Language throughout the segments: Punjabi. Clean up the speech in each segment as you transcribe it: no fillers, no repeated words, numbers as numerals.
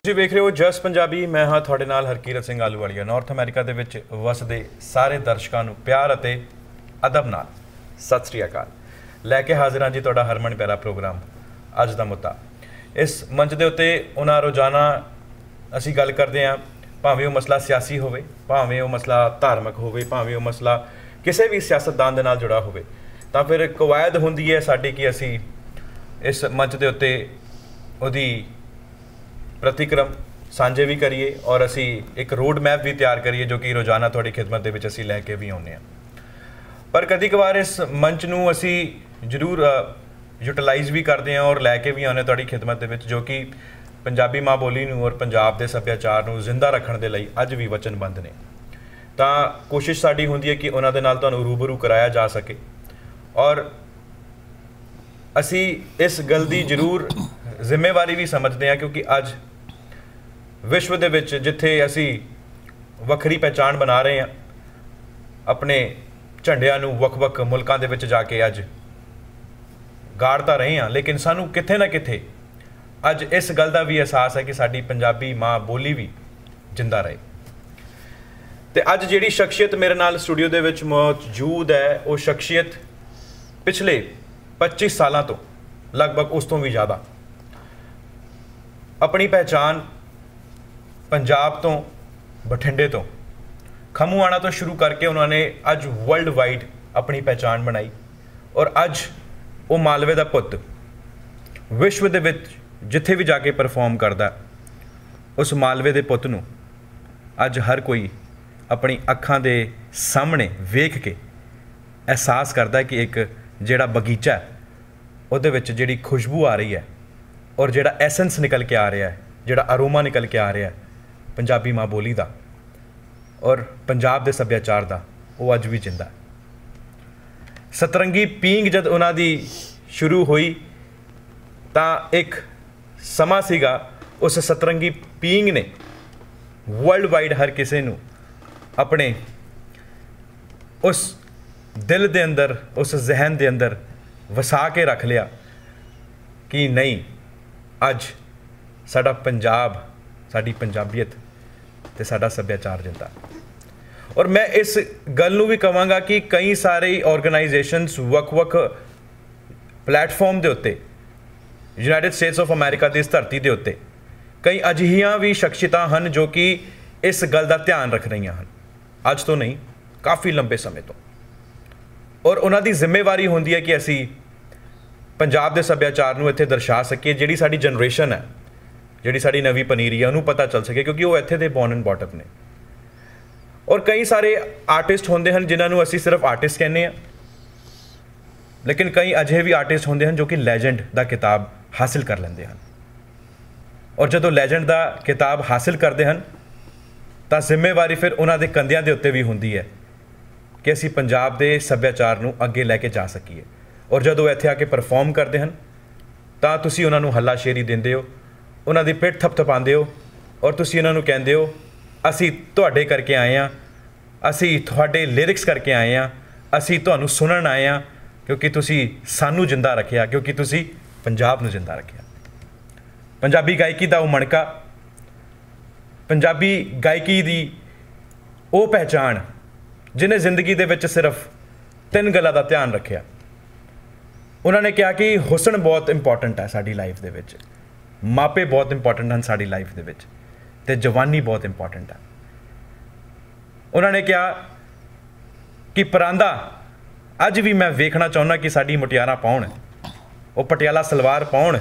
ਤੁਸੀਂ ਵੇਖ ਰਹੇ ਹੋ ਜਸ ਪੰਜਾਬੀ। ਮੈਂ ਹਾਂ ਤੁਹਾਡੇ ਨਾਲ ਹਰਕੀਰਤ ਸਿੰਘ ਆਲੂਵਾਲੀਆ। ਨਾਰਥ ਅਮਰੀਕਾ ਦੇ ਵਿੱਚ ਵਸਦੇ ਸਾਰੇ ਦਰਸ਼ਕਾਂ ਨੂੰ ਪਿਆਰ ਅਤੇ ਅਦਬ ਨਾਲ ਸਤਿ ਸ੍ਰੀ ਅਕਾਲ। ਲੈ ਕੇ ਹਾਜ਼ਰ ਹਾਂ ਜੀ ਤੁਹਾਡਾ ਹਰਮਨ ਪਿਆਰਾ ਪ੍ਰੋਗਰਾਮ ਅੱਜ ਦਾ ਮੁੱਦਾ। ਇਸ ਮੰਚ ਦੇ ਉੱਤੇ ਉਹਨਾਂ ਰੋਜ਼ਾਨਾ ਅਸੀਂ ਗੱਲ ਕਰਦੇ ਹਾਂ, ਭਾਵੇਂ ਉਹ ਮਸਲਾ ਸਿਆਸੀ ਹੋਵੇ, ਭਾਵੇਂ ਉਹ ਮਸਲਾ ਧਾਰਮਿਕ ਹੋਵੇ, ਭਾਵੇਂ ਉਹ ਮਸਲਾ ਕਿਸੇ ਵੀ ਸਿਆਸਤਦਾਨ ਦੇ ਨਾਲ ਜੁੜਾ ਹੋਵੇ, ਤਾਂ ਫਿਰ ਕਵਾਇਦ ਹੁੰਦੀ ਹੈ ਸਾਡੀ ਕਿ ਅਸੀਂ ਇਸ ਮੰਚ ਦੇ ਉੱਤੇ ਉਹਦੀ प्रतिक्रम साझे भी करिए और असी एक रोड मैप भी तैयार करिए जो कि रोज़ाना थोड़ी खिदमत के असी लैके भी आने। पर कभी कभार इस मंच नूं असी जरूर यूटिलाइज़ भी करते हैं और लैके भी आने थोड़ी खिदमत जो कि पंजाबी माँ बोली नूं और पंजाब के सभ्याचार नूं जिंदा रखने के लिए अज भी वचनबद्ध ने। तो कोशिश साडी हुंदी है कि उन्हां दे नाल तुहानूं रूबरू कराया जा सके और असी इस गल दी जरूर जिम्मेवारी भी समझते हैं, क्योंकि अज विश्व दे विच जिथे असी वखरी पहचान बना रहे हैं, अपने झंडियां नूं वख-वख मुल्कां दे विच जाके अज गाड़ तां रहे हैं, लेकिन सानूं किथे ना किथे अज इस गल दा भी एहसास है कि साडी पंजाबी माँ बोली भी जिंदा रहे। ते अज जिहड़ी शख्सियत मेरे नाल स्टूडियो दे विच मौजूद है, वो शख्सियत पिछले 25 सालों तो लगभग उस तो भी ज़्यादा अपनी पहचान पंजाब तो बठिंडे तो खमूआणा तो शुरू करके उन्होंने अज वर्ल्ड वाइड अपनी पहचान बनाई और अज वो मालवे का पुत विश्व दे विच जिथे भी जाके परफॉर्म करता, उस मालवे के पुत नूं अज हर कोई अपनी अखां दे सामने वेख के एहसास करता है कि एक जिहड़ा बगीचा है उहदे विच जिहड़ी खुशबू आ रही है और जिहड़ा एसेंस निकल के आ रहा है, जिहड़ा अरोमा निकल के आ रहा है पंजाबी माँ बोली का और पंजाब के सभ्याचार का, वो अज भी जिंदा है। सतरंगी पींग जद उन्हां दी शुरू हुई तां एक समा सीगा, उस सतरंगी पींग ने वर्ल्ड वाइड हर किसी नूं अपने उस दिल दे अंदर, उस जहन दे अंदर वसा के रख लिया कि नहीं, अज साडा पंजाब, साडी पंजाबीयत ते साडा सभ्याचार जिंदा। और मैं इस गल नूं भी कहांगा कि कई सारे ऑर्गेनाइजेशनस वख-वख प्लेटफॉर्म के उत्ते यूनाइटेड स्टेट्स ऑफ अमेरिका की इस धरती के उत्ते कई अजिहियां भी शख्सियतां हन जो कि इस गल का ध्यान रख रही हैं, अज तो नहीं काफ़ी लंबे समय तो। और उन्हां दी जिम्मेवारी होंदी है कि असी पंजाब के सभ्याचार नूं इत्थे दर्शा सकीए, जिहड़ी साडी जनरेशन है, जिहड़ी साडी नवीं पनीरी है, उन्होंने पता चल सके, क्योंकि वो इत्थे दे बॉर्न एंड बॉटअप ने। और कई सारे आर्टिस्ट होंदे हन जिन्होंने असी सिर्फ आर्टिस्ट कहने हैं, लेकिन कई अजे भी आर्टिस्ट होंदे हन जो कि लैजेंड का किताब हासिल कर लेंदे हन। और जदों लैजेंड का किताब हासिल करते हैं तो जिम्मेवारी फिर उन्हां दे कंधियां दे उत्ते भी होंदी है कि असी पंजाब के सभ्याचार नूं अगे लैके जा सकीए। और जदों इत्थे आके परफॉर्म करते हैं तो तुसी उन्हां नूं हल्लाशेरी दिंदे हो, उन्हां दी पिठ थपथपांदे हो और तुसी उन्हां नूं कहंदे हो असी तुहाडे करके आए हैं, असी तुहाडे लिरिक्स करके आए हैं, असी तुहानूं सुनन आए हैं, क्योंकि तुसी सानू जिंदा रखिया, क्योंकि तुसी पंजाब नूं जिंदा रखिया। पंजाबी गायकी दा वो मणका, पंजाबी गायकी दी वो पहचान जिन्हें जिंदगी दे विच सिर्फ 3 गल्लां दा ध्यान रखिया। उन्होंने कहा कि हुसन बहुत इंपॉर्टेंट है साडी लाइफ दे विच, मापे बहुत इंपॉर्टेंट हैं साडी लाइफ दे विच, ते जवानी बहुत इंपॉर्टेंट है। उन्होंने कहा कि परांदा अज भी मैं वेखना चाहुंदा कि साडी मुटियारां पाउण, वो पटियाला सलवार पाउण,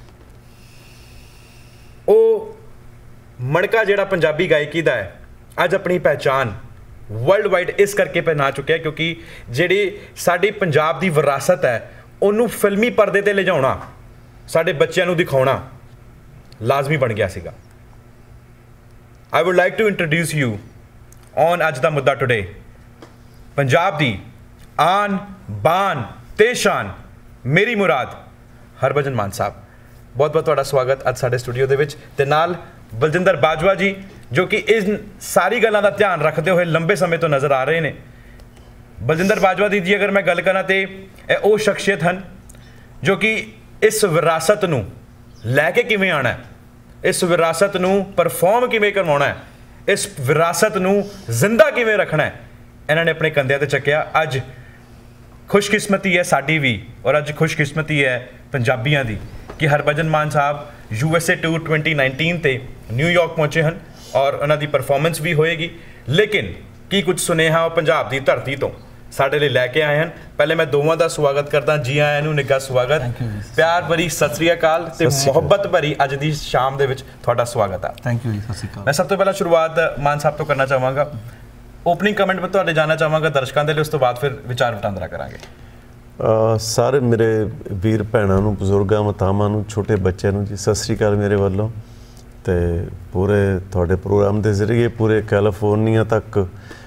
वो मणका जिहड़ा पंजाबी गायकी दा है अज अपनी पहचान वर्ल्ड वाइड इस करके पहना चुके हैं, क्योंकि जिहड़ी साडी पंजाब दी विरासत है उन्होंने फिल्मी परदे ते ले जाना, साडे बच्चों को दिखाना लाजमी बन गया सीगा। I would like to introduce you on अज दा मुद्दा टुडे पंजाब दी आन बान ते शान मेरी मुराद हरभजन मान साहब। बहुत बहुत तुहाडा स्वागत अज साडे स्टूडियो दे विच, ते नाल बलजिंदर बाजवा जी जो कि इन सारी गल्लां दा ध्यान रखते हुए लंबे समय तो नज़र आ रहे हैं। बलजिंदर बाजवा दी अगर मैं गल करा तो वो शख्सियत हैं जो कि इस विरासत नूं लैके किवें आना है, इस विरासत नूं परफॉर्म किवें करवाउणा है, इस विरासत नूं जिंदा किवें रखना है, इन्होंने अपने कंधे ते चक्या। अज खुशकिस्मती है साडी भी और अज खुशकिस्मती है पंजाबियों की कि हरभजन मान साहब USA टूर 2019 ते न्यूयॉर्क पहुँचे हैं और उन्होंने परफॉर्मेंस भी होएगी। लेकिन की कुछ सुनेहा वो पंजाब की धरती तो साडे लई लैके आए हैं। पहले मैं दोवां दा स्वागत करदा, जी आयां नूं, निੱਘਾ स्वागत, प्यार भरी सत श्री अकाल ते मुहब्बत भरी अज दी शाम दे विच तुहाडा स्वागत है। थैंक यू जी, सत श्री अकाल। मैं सब तो पहला शुरुआत मान साहब तो करना चाहांगा, ओपनिंग कमेंट में तुहाडे जाना चाहांगा दर्शकों के लिए, उस तो बाद फिर विचार वटांदरा करांगे। सारे मेरे वीर भैणां नूं, बजुर्गां, मातावां नूं, छोटे बच्चों नूं जी सत श्री अकाल मेरे वालों। तो पूरे थोड़े प्रोग्राम के जरिए पूरे कैलीफोर्निया तक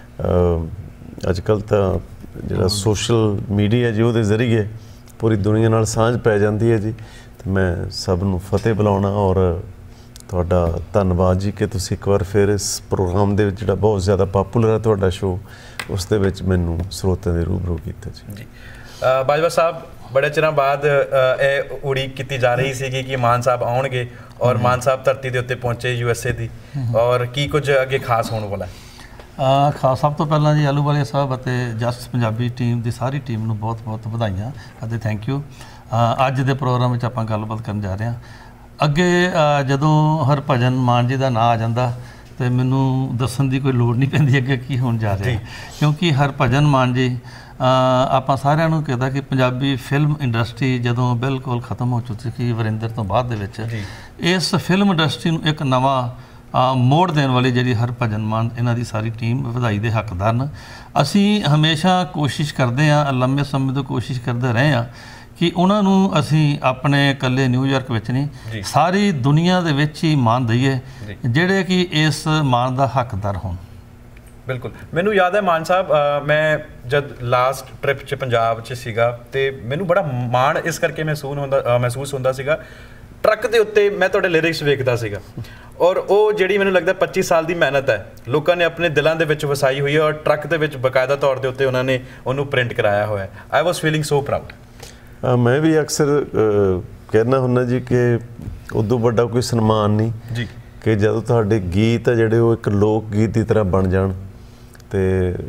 अजकल तो जो सोशल मीडिया जी वो जरिए पूरी दुनिया नाल सांझ पै जाती है जी। तो मैं सब नूं फतेह बुलाउणा और तुहाडा धन्नवाद जी कि तुसीं एक बार फिर इस प्रोग्राम दे विच जिहड़ा बहुत ज़्यादा पॉपूलर है तुहाडा शो, उस दे विच मैनूं स्रोतां दे रूबरू कीता जी। बाजवा साहब, बड़े चिरां बाद उड़ीक की जा रही सी कि मान साहब आउणगे और मान साहब धरती के उत्ते पहुंचे USA की, और की कुछ अगे खास होने वाला है? खास सब तो पहला जी आलूवालिया साहब ਅਤੇ जस्ट पंजाबी टीम की सारी टीम ਨੂੰ बहुत बहुत ਵਧਾਈਆਂ ਅਤੇ थैंक यू। ਅੱਜ ਦੇ ਪ੍ਰੋਗਰਾਮ ਵਿੱਚ ਆਪਾਂ ਗੱਲਬਾਤ ਕਰਨ ਜਾ ਰਹੇ ਹਾਂ। ਅੱਗੇ ਜਦੋਂ ਹਰਭਜਨ ਮਾਨ ਜੀ ਦਾ ਨਾਂ ਆ ਜਾਂਦਾ ਤੇ ਮੈਨੂੰ ਦੱਸਣ ਦੀ ਕੋਈ ਲੋੜ ਨਹੀਂ ਪੈਂਦੀ ਅੱਗੇ ਕੀ ਹੋਣ ਜਾ ਰਿਹਾ, ਕਿਉਂਕਿ ਹਰਭਜਨ ਮਾਨ ਜੀ ਆਪਾਂ ਸਾਰਿਆਂ ਨੂੰ ਕਹਿੰਦਾ ਕਿ ਪੰਜਾਬੀ ਫਿਲਮ ਇੰਡਸਟਰੀ ਜਦੋਂ ਬਿਲਕੁਲ ਖਤਮ ਹੋ ਚੁੱਕੀ ਸੀ ਵਰਿੰਦਰ ਤੋਂ ਬਾਅਦ ਦੇ ਵਿੱਚ, ਇਸ ਫਿਲਮ ਇੰਡਸਟਰੀ ਨੂੰ ਇੱਕ ਨਵਾਂ ਮੋੜ ਦੇਣ ਵਾਲੀ ਜਿਹੜੀ ਹਰਭਜਨ ਮਾਨ ਇਹਨਾਂ ਦੀ ਸਾਰੀ ਟੀਮ ਵਧਾਈ ਦੇ ਹੱਕਦਾਰ ਨੇ। ਅਸੀਂ ਹਮੇਸ਼ਾ ਕੋਸ਼ਿਸ਼ ਕਰਦੇ ਹਾਂ, ਲੰਮੇ ਸਮੇਂ ਤੋਂ ਕੋਸ਼ਿਸ਼ ਕਰਦੇ ਰਹੇ ਹਾਂ ਕਿ ਉਹਨਾਂ ਨੂੰ ਅਸੀਂ ਆਪਣੇ ਇਕੱਲੇ ਨਿਊਯਾਰਕ ਵਿੱਚ ਨਹੀਂ ਸਾਰੀ ਦੁਨੀਆ ਦੇ ਵਿੱਚ ਹੀ ਮਾਣ ਦਈਏ ਜਿਹੜੇ ਕਿ ਇਸ ਮਾਣ ਦਾ ਹੱਕਦਾਰ ਹੋਣ। बिल्कुल, मैनू याद है मान साहब, मैं जब लास्ट ट्रिप च पंजाब च सीगा ते मैनू बड़ा माण इस करके महसूस होंदा सीगा, ट्रक के उत्ते मैं तुहाडे लिरिक्स वेखदा सीगा और वो जिहड़ी मैनू लगदा 25 साल की मेहनत है लोगों ने अपने दिलों के विच वसाई हुई है और ट्रक के विच बकायदा तौर के उत्ते उन्होंने उन्होंने प्रिंट कराया हुआ है। I was feeling so proud. मैं भी अक्सर कहना हुन्ना जी कि उदों वड्डा कोई सन्मान नहीं जी कि जदों तुहाडे गीत है जिहड़े एक लोक गीत की तरह बन जाण ਤੇ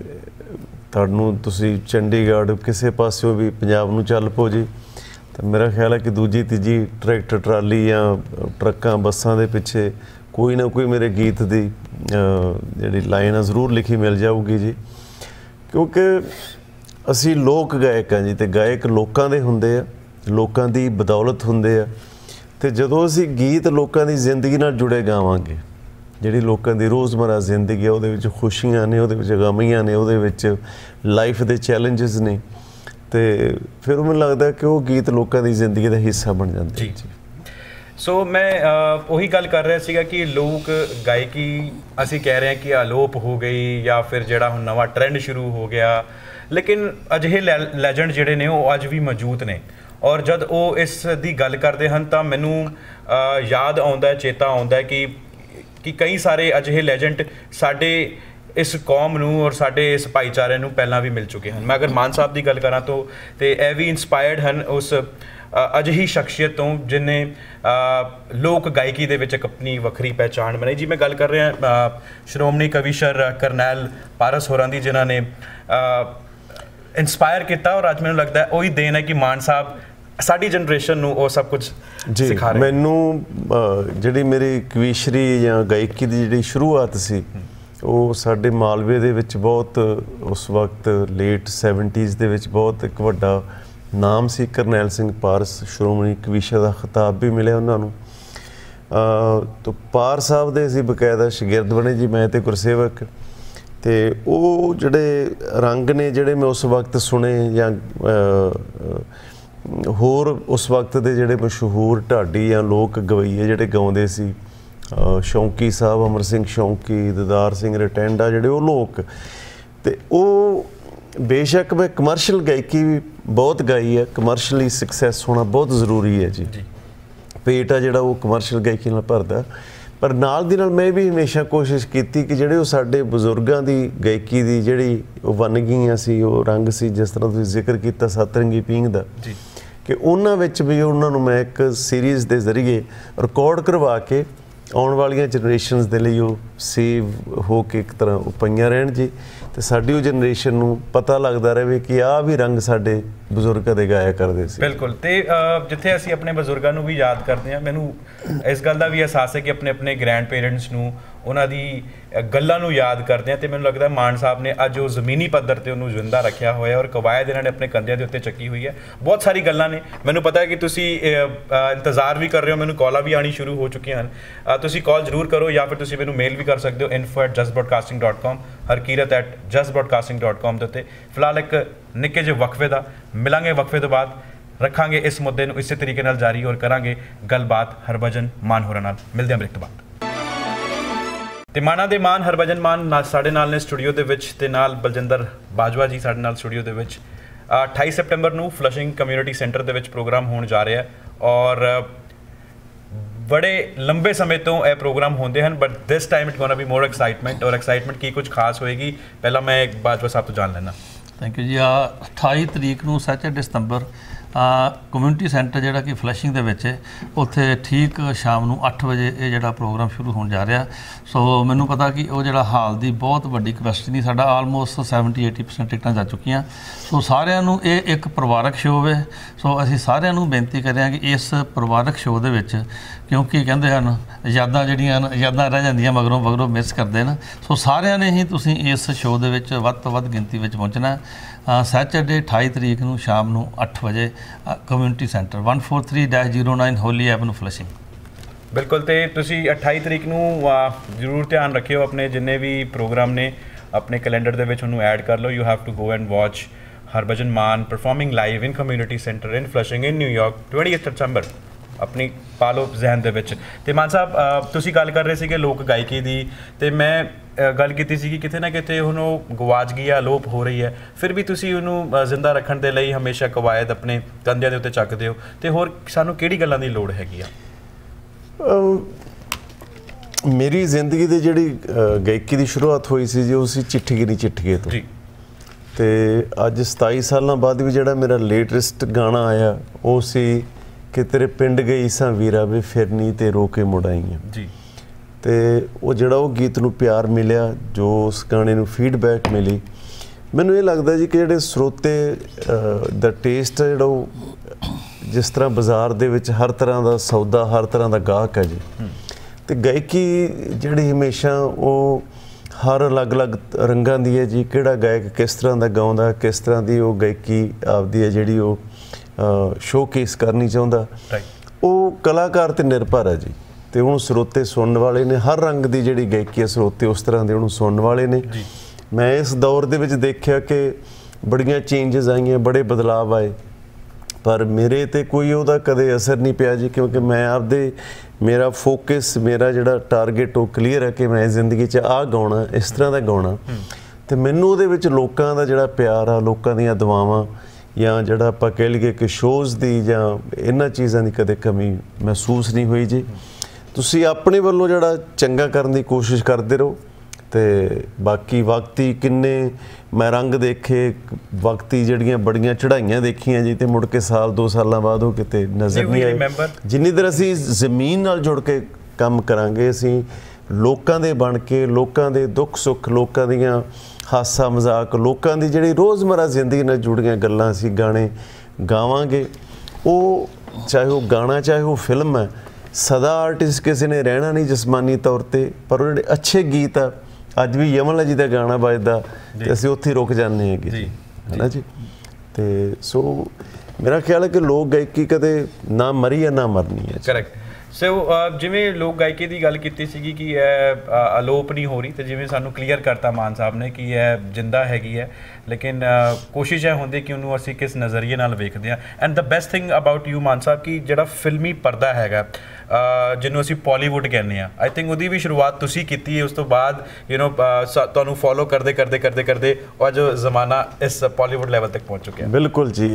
ਤੁਹਾਨੂੰ ਤੁਸੀਂ ਚੰਡੀਗੜ੍ਹ ਕਿਸੇ ਪਾਸਿਓਂ ਵੀ ਪੰਜਾਬ ਨੂੰ ਚੱਲ ਪਓ ਜੀ, ਤਾਂ ਮੇਰਾ ਖਿਆਲ ਹੈ ਕਿ ਦੂਜੀ ਤੀਜੀ ਟਰੈਕਟਰ ਟਰਾਲੀ ਜਾਂ ਟਰੱਕਾਂ ਬੱਸਾਂ ਦੇ ਪਿੱਛੇ ਕੋਈ ਨਾ ਕੋਈ ਮੇਰੇ ਗੀਤ ਦੀ ਜਿਹੜੀ ਲਾਈਨ ਆ ਜ਼ਰੂਰ ਲਿਖੀ ਮਿਲ ਜਾਊਗੀ ਜੀ, ਕਿਉਂਕਿ ਅਸੀਂ ਲੋਕ ਗਾਇਕ ਹਾਂ ਜੀ ਤੇ ਗਾਇਕ ਲੋਕਾਂ ਦੇ ਹੁੰਦੇ ਆ, ਲੋਕਾਂ ਦੀ ਬਦੌਲਤ ਹੁੰਦੇ ਆ। ਤੇ ਜਦੋਂ ਅਸੀਂ ਗੀਤ ਲੋਕਾਂ ਦੀ ਜ਼ਿੰਦਗੀ ਨਾਲ ਜੁੜੇ ਗਾਵਾਂਗੇ, ਜਿਹੜੀ ਲੋਕਾਂ ਦੀ ਰੋਜ਼ਮਰਾ ਜ਼ਿੰਦਗੀ ਹੈ ਉਹਦੇ ਵਿੱਚ ਖੁਸ਼ੀਆਂ ਨੇ, ਉਹਦੇ ਵਿੱਚ ਗਮੀਆਂ ਨੇ, ਉਹਦੇ ਵਿੱਚ ਲਾਈਫ ਦੇ ਚੈਲੰਜਸ ਨੇ, ਤੇ ਫਿਰ ਮੈਨੂੰ ਲੱਗਦਾ ਕਿ ਉਹ ਗੀਤ ਲੋਕਾਂ ਦੀ ਜ਼ਿੰਦਗੀ ਦਾ ਹਿੱਸਾ ਬਣ ਜਾਂਦੇ ਜੀ। ਸੋ ਮੈਂ ਉਹੀ ਗੱਲ ਕਰ ਰਿਹਾ ਸੀਗਾ ਕਿ ਲੋਕ ਗਾਇਕੀ ਅਸੀਂ ਕਹਿ ਰਹੇ ਹਾਂ ਕਿ ਅਲੋਪ ਹੋ ਗਈ ਜਾਂ ਫਿਰ ਜਿਹੜਾ ਹੁਣ ਨਵਾਂ ਟ੍ਰੈਂਡ ਸ਼ੁਰੂ ਹੋ ਗਿਆ, ਲੇਕਿਨ ਅਜਿਹੇ ਲੈਜੈਂਡ ਜਿਹੜੇ ਨੇ ਉਹ ਅੱਜ ਵੀ ਮੌਜੂਦ ਨੇ ਔਰ ਜਦ ਉਹ ਇਸ ਦੀ ਗੱਲ ਕਰਦੇ ਹਨ ਤਾਂ ਮੈਨੂੰ ਯਾਦ ਆਉਂਦਾ, ਚੇਤਾ ਆਉਂਦਾ कि कई सारे अजिहे लेजेंड साडे इस कौम नूं और साडे इस भाईचारे नूं पहलां भी मिल चुके हैं। मैं अगर मान साहब की गल करा तो यह भी इंस्पायर्ड हैं उस अजिही शख्सियत तो जिन्हें लोक गायकी दे विच एक अपनी वखरी पहचान बनाई जी। मैं गल कर रहा श्रोमणी कविशर करनैल पारस होरां दी जिन्हां ने इंस्पायर किया और अज मैनूं लगदा है वही देन है कि मान साहब साडी जनरेशन नूं वो सब कुछ जी सिखा रहे। मैनू जिहड़ी मेरी कविशरी या गायकी की जिहड़ी शुरुआत सी वो साडे मालवे दे विच बहुत उस वक्त लेट 70s दे विच बहुत एक वड्डा नाम सी। करनैल सिंह पारस श्रोमणी कविशर का खिताब भी मिले उन्होंने। तो पार साहब दे असीं बकायदा शागिर्द बने जी, मैं ते गुरसेवक। तो वो जिहड़े रंग ने जिहड़े मैं उस वक्त सुने या होर उस वक्त के जोड़े मशहूर ढाडी या लोक गवैये जोड़े गाँदे सी, शौंकी साहब, अमर सिंह शौंकी, ददार सिंह रटैंडा, जोड़े वो लोक, तो वो बेशक मैं कमर्शियल गायकी भी बहुत गाई है, कमर्शली सक्सैस होना बहुत ज़रूरी है जी। पेट आ जोड़ा वो कमर्शियल गायकी नाल भरदा, पर नाल दी नाल मैं भी हमेशा कोशिश की कि जोड़े वो साडे बजुर्गों की गायकी की जिहड़ी वनगियां सी, वो रंग सी, जिस तरह तुसीं जिक्र किया सतरंगी पींघ दा, कि उन्हां विच भी उन्हां नूं मैं एक सीरीज़ के जरिए रिकॉर्ड करवा के ਆਉਣ ਵਾਲੀਆਂ ਜਨਰੇਸ਼ਨਸ ਦੇ ਲਈ ਉਹ ਸੇਵ ਹੋ ਕੇ ਇੱਕ ਤਰ੍ਹਾਂ ਉਹ ਪਈਆਂ ਰਹਿਣ ਜੀ, ਤੇ ਸਾਡੀ ਉਹ ਜਨਰੇਸ਼ਨ ਨੂੰ ਪਤਾ ਲੱਗਦਾ ਰਹੇ ਕਿ ਆਹ ਵੀ ਰੰਗ ਸਾਡੇ ਬਜ਼ੁਰਗ ਕਦੇ ਗਾਇਆ ਕਰਦੇ ਸੀ। ਬਿਲਕੁਲ। ਤੇ ਜਿੱਥੇ ਅਸੀਂ ਆਪਣੇ ਬਜ਼ੁਰਗਾਂ ਨੂੰ ਵੀ ਯਾਦ ਕਰਦੇ ਹਾਂ, ਮੈਨੂੰ ਇਸ ਗੱਲ ਦਾ ਵੀ ਅਹਿਸਾਸ ਹੈ ਕਿ ਆਪਣੇ ਆਪਣੇ ਗ੍ਰੈਂਡ ਪੇਰੈਂਟਸ ਨੂੰ, ਉਹਨਾਂ ਦੀ ਗੱਲਾਂ ਨੂੰ ਯਾਦ ਕਰਦੇ ਹਾਂ, ਤੇ ਮੈਨੂੰ ਲੱਗਦਾ ਮਾਨ ਸਾਹਿਬ ਨੇ ਅੱਜ ਉਹ ਜ਼ਮੀਨੀ ਪੱਧਰ ਤੇ ਉਹਨੂੰ ਜ਼ਿੰਦਾ ਰੱਖਿਆ ਹੋਇਆ, ਔਰ ਕਵਾਇਦ ਇਹਨਾਂ ਨੇ ਆਪਣੇ ਕੰਧਿਆਂ ਦੇ ਉੱਤੇ ਚੱਕੀ ਹੋਈ ਹੈ। ਬਹੁਤ ਸਾਰੀ ਗੱਲਾਂ ਨੇ, ਮੈਨੂੰ ਪਤਾ ਹੈ ਕਿ ਤੁਸੀਂ ਇੰਤਜ਼ਾਰ ਵੀ ਕਰ ਰਹੇ ਹੋ, ਮੈਨੂੰ ਕਾਲਾਂ ਵੀ ਆਉਣੀ ਸ਼ੁਰੂ ਹੋ ਚੁੱਕੀਆਂ ਹਨ। ਤੁਸੀਂ ਕਾਲ ਜ਼ਰੂਰ ਕਰੋ, ਜਾਂ ਫਿਰ ਤੁਸੀਂ ਮੈਨੂੰ ਮੇਲ ਵੀ ਕਰ ਸਕਦੇ ਹੋ info@justbroadcasting.com, harkirat@justbroadcasting.com ਦੇ ਉੱਤੇ। ਫਿਲਹਾਲ ਇੱਕ ਨਿੱਕੇ ਜਿਹੇ ਵਕਫੇ ਦਾ ਮਿਲਾਂਗੇ, ਵਕਫੇ ਤੋਂ ਬਾਅਦ ਰੱਖਾਂਗੇ ਇਸ ਮੁੱਦੇ ਨੂੰ ਇਸੇ ਤਰੀਕੇ ਨਾਲ ਜਾਰੀ, ਔਰ ਕਰਾਂਗੇ ਗੱਲਬਾਤ ਹਰਭਜਨ ਮਾਨ ਹੋਰਾਂ ਨਾਲ। ਮਿਲਦੇ ਹਾਂ ਬ੍ਰੇਕ ਤੋਂ ਬਾਅਦ। ਤੇ ਮਾਨਾਂ ਦੇ ਮਾਨ ਹਰਭਜਨ ਮਾਨ ਸਾਡੇ ਨਾਲ ਨੇ ਸਟੂਡੀਓ ਦੇ ਵਿੱਚ, ਤੇ ਨਾਲ ਬਲਜਿੰਦਰ ਬਾਜਵਾ ਜੀ ਸਾਡੇ ਨਾਲ ਸਟੂਡੀਓ ਦੇ ਵਿੱਚ। 28 ਸੈਪਟੈਂਬਰ ਨੂੰ ਫਲਸ਼ਿੰਗ ਕਮਿਊਨਿਟੀ ਸੈਂਟਰ ਦੇ ਵਿੱਚ ਪ੍ਰੋਗਰਾਮ ਹੋਣ ਜਾ ਰਿਹਾ, ਔਰ ਬੜੇ ਲੰਬੇ ਸਮੇਂ ਤੋਂ ਇਹ ਪ੍ਰੋਗਰਾਮ ਹੁੰਦੇ ਹਨ, but this time it gonna be more excitement. ਔਰ ਐਕਸਾਈਟਮੈਂਟ ਕੀ ਕੁਝ ਖਾਸ ਹੋਏਗੀ, ਪਹਿਲਾਂ ਮੈਂ ਬਾਜਵਾ ਸਾਹਿਬ ਤੋਂ ਜਾਣ ਲੈਣਾ। ਥੈਂਕ ਯੂ ਜੀ। 28 ਤਰੀਕ ਨੂੰ ਸੈਚਰਡੇ ਸਤੰਬਰ ਕਮਿਊਨਿਟੀ ਸੈਂਟਰ ਜਿਹੜਾ ਕਿ ਫਲਸ਼ਿੰਗ ਦੇ ਵਿੱਚ ਹੈ, ਉੱਥੇ ਠੀਕ ਸ਼ਾਮ ਨੂੰ 8 ਵਜੇ ਇਹ ਜਿਹੜਾ ਪ੍ਰੋਗਰਾਮ ਸ਼ੁਰੂ ਹੋਣ ਜਾ ਰਿਹਾ। ਸੋ ਮੈਨੂੰ ਪਤਾ ਕਿ ਉਹ ਜਿਹੜਾ ਹਾਲ ਦੀ ਬਹੁਤ ਵੱਡੀ ਕਪੈਸਿਟੀ ਨਹੀਂ, ਸਾਡਾ ਆਲਮੋਸਟ 70-80% ਟਿਕਟਾਂ ਜਾ ਚੁੱਕੀਆਂ। ਸੋ ਸਾਰਿਆਂ ਨੂੰ ਇਹ ਇੱਕ ਪਰਿਵਾਰਕ ਸ਼ੋਅ ਹੈ। ਸੋ ਅਸੀਂ ਸਾਰਿਆਂ ਨੂੰ ਬੇਨਤੀ ਕਰ ਰਹੇ ਹਾਂ ਕਿ ਇਸ ਪਰਿਵਾਰਕ ਸ਼ੋਅ ਦੇ ਵਿੱਚ, ਕਿਉਂਕਿ ਕਹਿੰਦੇ ਹਨ ਯਾਦਾਂ ਜਿਹੜੀਆਂ ਯਾਦਾਂ ਰਹਿ ਜਾਂਦੀਆਂ ਮਗਰੋਂ ਮਿਸ ਕਰਦੇ ਨੇ, ਸੋ ਸਾਰਿਆਂ ਨੇ ਹੀ ਤੁਸੀਂ ਇਸ ਸ਼ੋਅ ਦੇ ਵਿੱਚ ਵੱਧ ਤੋਂ ਵੱਧ ਗਿਣਤੀ ਵਿੱਚ ਪਹੁੰਚਣਾ। ਸੈਚਰਡੇ 28 ਤਰੀਕ ਨੂੰ ਸ਼ਾਮ ਨੂੰ 8 ਵਜੇ community centre 143-09 Holly avenue Flushing. ਬਿਲਕੁਲ। ਤੇ ਤੁਸੀਂ 28 ਤਰੀਕ ਨੂੰ ਜ਼ਰੂਰ ਧਿਆਨ ਰੱਖਿਓ, ਆਪਣੇ ਜਿੰਨੇ ਵੀ ਪ੍ਰੋਗਰਾਮ ਨੇ ਆਪਣੇ ਕੈਲੰਡਰ ਦੇ ਵਿੱਚ ਉਹਨੂੰ ਐਡ ਕਰ ਲਓ। You have to go and watch Harbhajan Maan performing live in community centre in Flushing in New York 20 ਸਤੰਬਰ। ਆਪਣੀ ਪਾ ਲਓ ਜ਼ਹਿਨ ਦੇ ਵਿੱਚ। ਤੇ ਮਾਨ ਸਾਹਿਬ, ਤੁਸੀਂ ਗੱਲ ਕਰ ਰਹੇ ਸੀਗੇ ਲੋਕ ਗਾਇਕੀ ਦੀ, ਤੇ ਮੈਂ ਗੱਲ ਕੀਤੀ ਸੀ ਕਿ ਕਿਤੇ ਨਾ ਕਿਤੇ ਹੁਣ ਉਹ ਗਵਾਚ ਗਈ ਆ, ਅਲੋਪ ਹੋ ਰਹੀ ਹੈ, ਫਿਰ ਵੀ ਤੁਸੀਂ ਉਹਨੂੰ ਜ਼ਿੰਦਾ ਰੱਖਣ ਦੇ ਲਈ ਹਮੇਸ਼ਾ ਕਵਾਇਦ ਆਪਣੇ ਕੰਧਿਆਂ ਦੇ ਉੱਤੇ ਚੱਕਦੇ ਹੋ। ਤੇ ਹੋਰ ਸਾਨੂੰ ਕਿਹੜੀ ਗੱਲਾਂ ਦੀ ਲੋੜ ਹੈਗੀ ਆ? ਮੇਰੀ ਜ਼ਿੰਦਗੀ ਦੀ ਜਿਹੜੀ ਗਾਇਕੀ ਦੀ ਸ਼ੁਰੂਆਤ ਹੋਈ ਸੀ ਜੀ, ਉਹ ਸੀ ਚਿੱਠੀਗਿਰੀ ਚਿੱਠੀਏ ਤੋਂ ਜੀ। ਤੇ ਅੱਜ 27 ਸਾਲਾਂ ਬਾਅਦ ਵੀ ਜਿਹੜਾ ਮੇਰਾ ਲੇਟੈਸਟ ਗਾਣਾ ਆਇਆ ਉਹ ਸੀ ਕਿ ਤੇਰੇ ਪਿੰਡ ਗਈ ਸਾਂ ਵੀਰਾ ਵੇ ਫਿਰਨੀ ਤੇ ਰੋ ਕੇ ਮੁੜ ਆਈ ਜੀ। ਤੇ ਉਹ ਜਿਹੜਾ ਉਹ ਗੀਤ ਨੂੰ ਪਿਆਰ ਮਿਲਿਆ, ਜੋ ਉਸ ਗਾਣੇ ਨੂੰ ਫੀਡਬੈਕ ਮਿਲੀ, ਮੈਨੂੰ ਇਹ ਲੱਗਦਾ ਜੀ ਕਿ ਜਿਹੜੇ ਸਰੋਤੇ ਦਾ ਟੇਸਟ ਹੈ ਜਿਹੜਾ ਉਹ ਜਿਸ ਤਰ੍ਹਾਂ ਬਾਜ਼ਾਰ ਦੇ ਵਿੱਚ ਹਰ ਤਰ੍ਹਾਂ ਦਾ ਸੌਦਾ, ਹਰ ਤਰ੍ਹਾਂ ਦਾ ਗਾਹਕ ਹੈ ਜੀ, ਤੇ ਗਾਇਕੀ ਜਿਹੜੀ ਹਮੇਸ਼ਾ ਉਹ ਹਰ ਅਲੱਗ-ਅਲੱਗ ਰੰਗਾਂ ਦੀ ਹੈ ਜੀ। ਕਿਹੜਾ ਗਾਇਕ ਕਿਸ ਤਰ੍ਹਾਂ ਦਾ ਗਾਉਂਦਾ, ਕਿਸ ਤਰ੍ਹਾਂ ਦੀ ਉਹ ਗਾਇਕੀ ਆਪਦੀ ਹੈ ਜਿਹੜੀ ਉਹ ਸ਼ੋਕੇਸ ਕਰਨੀ ਚਾਹੁੰਦਾ, ਉਹ ਕਲਾਕਾਰ 'ਤੇ ਨਿਰਭਰ ਹੈ ਜੀ। ਤੇ ਉਹਨੂੰ ਸਰੋਤੇ ਸੁਣਨ ਵਾਲੇ ਨੇ, ਹਰ ਰੰਗ ਦੀ ਜਿਹੜੀ ਗਾਇਕੀ ਹੈ ਸਰੋਤੇ ਉਸ ਤਰ੍ਹਾਂ ਦੇ ਉਹਨੂੰ ਸੁਣਨ ਵਾਲੇ ਨੇ। ਮੈਂ ਇਸ ਦੌਰ ਦੇ ਵਿੱਚ ਦੇਖਿਆ ਕਿ ਬੜੀਆਂ ਚੇਂਜਸ ਆਈਆਂ, ਬੜੇ ਬਦਲਾਵ ਆਏ, ਪਰ ਮੇਰੇ 'ਤੇ ਕੋਈ ਉਹਦਾ ਕਦੇ ਅਸਰ ਨਹੀਂ ਪਿਆ ਜੀ, ਕਿਉਂਕਿ ਮੈਂ ਆਪਦੇ ਮੇਰਾ ਫੋਕਸ, ਮੇਰਾ ਜਿਹੜਾ ਟਾਰਗੇਟ ਉਹ ਕਲੀਅਰ ਹੈ ਕਿ ਮੈਂ ਜ਼ਿੰਦਗੀ 'ਚ ਆਹ ਗਾਉਣਾ, ਇਸ ਤਰ੍ਹਾਂ ਦਾ ਗਾਉਣਾ। ਤੇ ਮੈਨੂੰ ਉਹਦੇ ਵਿੱਚ ਲੋਕਾਂ ਦਾ ਜਿਹੜਾ ਪਿਆਰ ਆ, ਲੋਕਾਂ ਦੀਆਂ ਦੁਆਵਾਂ, ਜਾਂ ਜਿਹੜਾ ਆਪਾਂ ਕਹਿ ਲਈਏ ਕਿ ਸ਼ੋਜ਼ ਦੀ ਜਾਂ ਇਹਨਾਂ ਚੀਜ਼ਾਂ ਦੀ ਕਦੇ ਕਮੀ ਮਹਿਸੂਸ ਨਹੀਂ ਹੋਈ ਜੀ। ਤੁਸੀਂ ਆਪਣੇ ਵੱਲੋਂ ਜਿਹੜਾ ਚੰਗਾ ਕਰਨ ਦੀ ਕੋਸ਼ਿਸ਼ ਕਰਦੇ ਰਹੋ, ਤੇ ਬਾਕੀ ਵਕਤੀ ਕਿੰਨੇ ਮੈਂ ਰੰਗ ਦੇਖੇ, ਵਕਤੀ ਜਿਹੜੀਆਂ ਬੜੀਆਂ ਚੜ੍ਹਾਈਆਂ ਦੇਖੀਆਂ ਜੀ, ਤੇ ਮੁੜ ਕੇ ਸਾਲ 2 ਸਾਲਾਂ ਬਾਅਦ ਉਹ ਕਿਤੇ ਨਜ਼ਰ ਨਹੀਂ ਆਏ। ਜਿੰਨੀ ਦੇਰ ਅਸੀਂ ਜ਼ਮੀਨ ਨਾਲ ਜੁੜ ਕੇ ਕੰਮ ਕਰਾਂਗੇ, ਅਸੀਂ ਲੋਕਾਂ ਦੇ ਬਣ ਕੇ, ਲੋਕਾਂ ਦੇ ਦੁੱਖ ਸੁੱਖ, ਲੋਕਾਂ ਦੀਆਂ ਹਾਸਾ ਮਜ਼ਾਕ, ਲੋਕਾਂ ਦੀ ਜਿਹੜੀ ਰੋਜ਼ਮਰਾ ਜ਼ਿੰਦਗੀ ਨਾਲ ਜੁੜੀਆਂ ਗੱਲਾਂ ਅਸੀਂ ਗਾਣੇ ਗਾਵਾਂਗੇ, ਉਹ ਚਾਹੇ ਉਹ ਗਾਣਾ ਚਾਹੇ ਉਹ ਫਿਲਮ ਹੈ, ਸਦਾ ਆਰਟਿਸਟ ਕਿਸੇ ਨੇ ਰਹਿਣਾ ਨਹੀਂ ਜਿਸਮਾਨੀ ਤੌਰ 'ਤੇ, ਪਰ ਉਹ ਜਿਹੜੇ ਅੱਛੇ ਗੀਤ ਆ, ਅੱਜ ਵੀ ਯਮਨ ਜੀ ਦਾ ਗਾਣਾ ਵੱਜਦਾ ਤੇ ਅਸੀਂ ਉੱਥੇ ਰੁਕ ਜਾਂਦੇ ਹੈਗੇ ਜੀ, ਹੈ ਨਾ ਜੀ। ਤੇ ਸੋ ਮੇਰਾ ਖਿਆਲ ਹੈ ਕਿ ਲੋਕ ਗਾਇਕੀ ਕਦੇ ਨਾ ਮਰੀ ਹੈ ਨਾ ਮਰਨੀ ਹੈ। ਕਰੈਕਟ। ਸੋ ਜਿਵੇਂ ਲੋਕ ਗਾਇਕੀ ਦੀ ਗੱਲ ਕੀਤੀ ਸੀਗੀ ਕਿ ਇਹ ਅਲੋਪ ਨਹੀਂ ਹੋ ਰਹੀ, ਤੇ ਜਿਵੇਂ ਸਾਨੂੰ ਕਲੀਅਰ ਕਰਤਾ ਮਾਨ ਸਾਹਿਬ ਨੇ ਕਿ ਇਹ ਜਿੰਦਾ ਹੈਗੀ ਹੈ, ਲੇਕਿਨ ਕੋਸ਼ਿਸ਼ ਇਹ ਹੁੰਦੀ ਕਿ ਉਹਨੂੰ ਅਸੀਂ ਕਿਸ ਨਜ਼ਰੀਏ ਨਾਲ ਵੇਖਦੇ ਹਾਂ। And the best thing about you Maan sahib ਕਿ ਜਿਹੜਾ ਫਿਲਮੀ ਪਰਦਾ ਹੈਗਾ, ਜਿਹਨੂੰ ਅਸੀਂ ਪੋਲੀਵੁੱਡ ਕਹਿੰਦੇ ਹਾਂ, ਆਈ ਥਿੰਕ ਉਹਦੀ ਵੀ ਸ਼ੁਰੂਆਤ ਤੁਸੀਂ ਕੀਤੀ ਹੈ। ਉਸ ਤੋਂ ਬਾਅਦ ਤੁਹਾਨੂੰ ਫੋਲੋ ਕਰਦੇ ਅੱਜ ਜ਼ਮਾਨਾ ਇਸ ਪੋਲੀਵੁੱਡ ਲੈਵਲ ਤੱਕ ਪਹੁੰਚ ਚੁੱਕਿਆ। ਬਿਲਕੁਲ ਜੀ।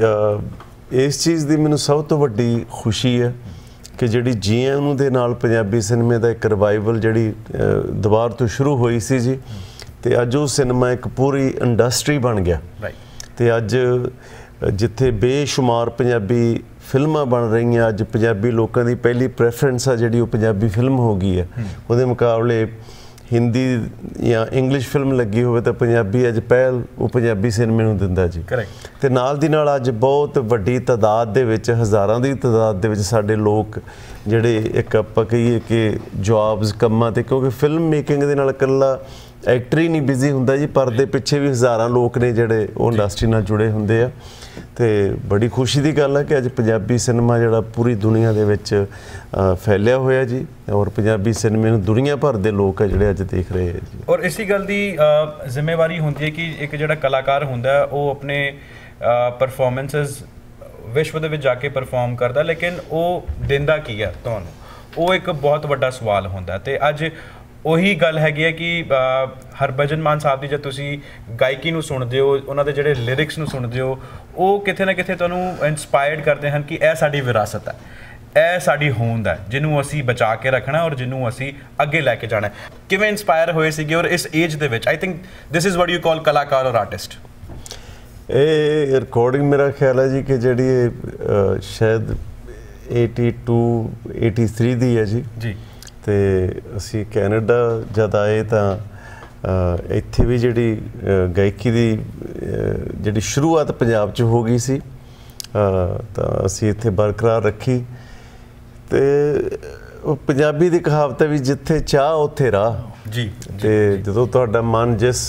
ਇਸ ਚੀਜ਼ ਦੀ ਮੈਨੂੰ ਸਭ ਤੋਂ ਵੱਡੀ ਖੁਸ਼ੀ ਹੈ ਕਿ ਜਿਹੜੀ GMU ਦੇ ਨਾਲ ਪੰਜਾਬੀ ਸਿਨੇਮੇ ਦਾ ਇੱਕ ਰਿਵਾਈਵਲ ਜਿਹੜੀ ਦੁਬਾਰਾ ਤੋਂ ਸ਼ੁਰੂ ਹੋਈ ਸੀ ਜੀ, ਤੇ ਅੱਜ ਉਹ ਸਿਨੇਮਾ ਇੱਕ ਪੂਰੀ ਇੰਡਸਟਰੀ ਬਣ ਗਿਆ। ਤੇ ਅੱਜ ਜਿੱਥੇ ਬੇਸ਼ੁਮਾਰ ਪੰਜਾਬੀ ਫਿਲਮਾਂ ਬਣ ਰਹੀਆਂ ਅੱਜ ਪੰਜਾਬੀ ਲੋਕਾਂ ਦੀ ਪਹਿਲੀ ਪ੍ਰੈਫਰੈਂਸ ਆ ਜਿਹੜੀ ਉਹ ਪੰਜਾਬੀ ਫਿਲਮ ਹੋ ਗਈ ਹੈ ਉਹਦੇ ਮੁਕਾਬਲੇ ਹਿੰਦੀ ਜਾਂ ਇੰਗਲਿਸ਼ ਫਿਲਮ ਲੱਗੀ ਹੋਵੇ ਤਾਂ ਪੰਜਾਬੀ ਅੱਜ ਪਹਿਲ ਉਹ ਪੰਜਾਬੀ ਸਿਨੇਮੇ ਨੂੰ ਦਿੰਦਾ ਜੀ ਤੇ ਨਾਲ ਦੀ ਨਾਲ ਅੱਜ ਬਹੁਤ ਵੱਡੀ ਤਾਦਾਦ ਦੇ ਵਿੱਚ ਹਜ਼ਾਰਾਂ ਦੀ ਤਾਦਾਦ ਦੇ ਵਿੱਚ ਸਾਡੇ ਲੋਕ ਜਿਹੜੇ ਇੱਕ ਆਪਾਂ ਕਹੀਏ ਕਿ ਜੌਬਸ ਕੰਮਾਂ ਤੇ ਕਿਉਂਕਿ ਫਿਲਮ ਮੇਕਿੰਗ ਦੇ ਨਾਲ ਇਕੱਲਾ ਐਕਟਰ ਹੀ ਨਹੀਂ ਬਿਜ਼ੀ ਹੁੰਦਾ ਜੀ ਪਰਦੇ ਪਿੱਛੇ ਵੀ ਹਜ਼ਾਰਾਂ ਲੋਕ ਨੇ ਜਿਹੜੇ ਉਹ ਇੰਡਸਟਰੀ ਨਾਲ ਜੁੜੇ ਹੁੰਦੇ ਆ ਤੇ ਬੜੀ ਖੁਸ਼ੀ ਦੀ ਗੱਲ ਹੈ ਕਿ ਅੱਜ ਪੰਜਾਬੀ ਸਿਨੇਮਾ ਜਿਹੜਾ ਪੂਰੀ ਦੁਨੀਆ ਦੇ ਵਿੱਚ ਫੈਲਿਆ ਹੋਇਆ ਜੀ ਔਰ ਪੰਜਾਬੀ ਸਿਨੇਮੇ ਨੂੰ ਦੁਨੀਆ ਭਰ ਦੇ ਲੋਕ ਆ ਜਿਹੜੇ ਅੱਜ ਦੇਖ ਰਹੇ ਆ ਜੀ ਔਰ ਇਸੀ ਗੱਲ ਦੀ ਜ਼ਿੰਮੇਵਾਰੀ ਹੁੰਦੀ ਹੈ ਕਿ ਇੱਕ ਜਿਹੜਾ ਕਲਾਕਾਰ ਹੁੰਦਾ ਉਹ ਆਪਣੇ ਪਰਫਾਰਮੈਂਸਸ ਵਿਸ਼ਵ ਦੇ ਵਿੱਚ ਜਾ ਕੇ ਪਰਫਾਰਮ ਕਰਦਾ ਲੇਕਿਨ ਉਹ ਦਿੰਦਾ ਕੀ ਹੈ ਤੁਹਾਨੂੰ ਉਹ ਇੱਕ ਬਹੁਤ ਵੱਡਾ ਸਵਾਲ ਹੁੰਦਾ ਤੇ ਅੱਜ ਉਹੀ ਗੱਲ ਹੈਗੀ ਹੈ ਕਿ ਹਰਭਜਨ ਮਾਨ ਸਾਹਿਬ ਦੀ ਜਦ ਤੁਸੀਂ ਗਾਇਕੀ ਨੂੰ ਸੁਣਦੇ ਹੋ ਉਹਨਾਂ ਦੇ ਜਿਹੜੇ ਲਿਰਿਕਸ ਨੂੰ ਸੁਣਦੇ ਹੋ ਉਹ ਕਿਤੇ ਨਾ ਕਿਤੇ ਤੁਹਾਨੂੰ ਇਨਸਪਾਇਰਡ ਕਰਦੇ ਹਨ ਕਿ ਇਹ ਸਾਡੀ ਵਿਰਾਸਤ ਹੈ ਇਹ ਸਾਡੀ ਹੋਂਦ ਹੈ ਜਿਹਨੂੰ ਅਸੀਂ ਬਚਾ ਕੇ ਰੱਖਣਾ ਔਰ ਜਿਹਨੂੰ ਅਸੀਂ ਅੱਗੇ ਲੈ ਕੇ ਜਾਣਾ ਕਿਵੇਂ ਇਨਸਪਾਇਰ ਹੋਏ ਸੀਗੇ ਔਰ ਇਸ ਏਜ ਦੇ ਵਿੱਚ I think this is what you call ਕਲਾਕਾਰ ਔਰ ਆਰਟਿਸਟ ਇਹ ਰਿਕਾਰਡਿੰਗ ਮੇਰਾ ਖਿਆਲ ਹੈ ਜੀ ਕਿ ਜਿਹੜੀ ਸ਼ਾਇਦ 82 83 ਦੀ ਹੈ ਜੀ ਤੇ ਅਸੀਂ ਕੈਨੇਡਾ ਜਦ ਆਏ ਤਾਂ ਇੱਥੇ ਵੀ ਜਿਹੜੀ ਗਾਇਕੀ ਦੀ ਜਿਹੜੀ ਸ਼ੁਰੂਆਤ ਪੰਜਾਬ 'ਚ ਹੋ ਗਈ ਸੀ ਤਾਂ ਅਸੀਂ ਇੱਥੇ ਬਰਕਰਾਰ ਰੱਖੀ ਤੇ ਉਹ ਪੰਜਾਬੀ ਦੀ ਕਹਾਵਤ ਹੈ ਵੀ ਜਿੱਥੇ ਚਾਹ ਉੱਥੇ ਰਾਹ ਜੀ ਤੇ ਜਦੋਂ ਤੁਹਾਡਾ ਮਨ ਜਿਸ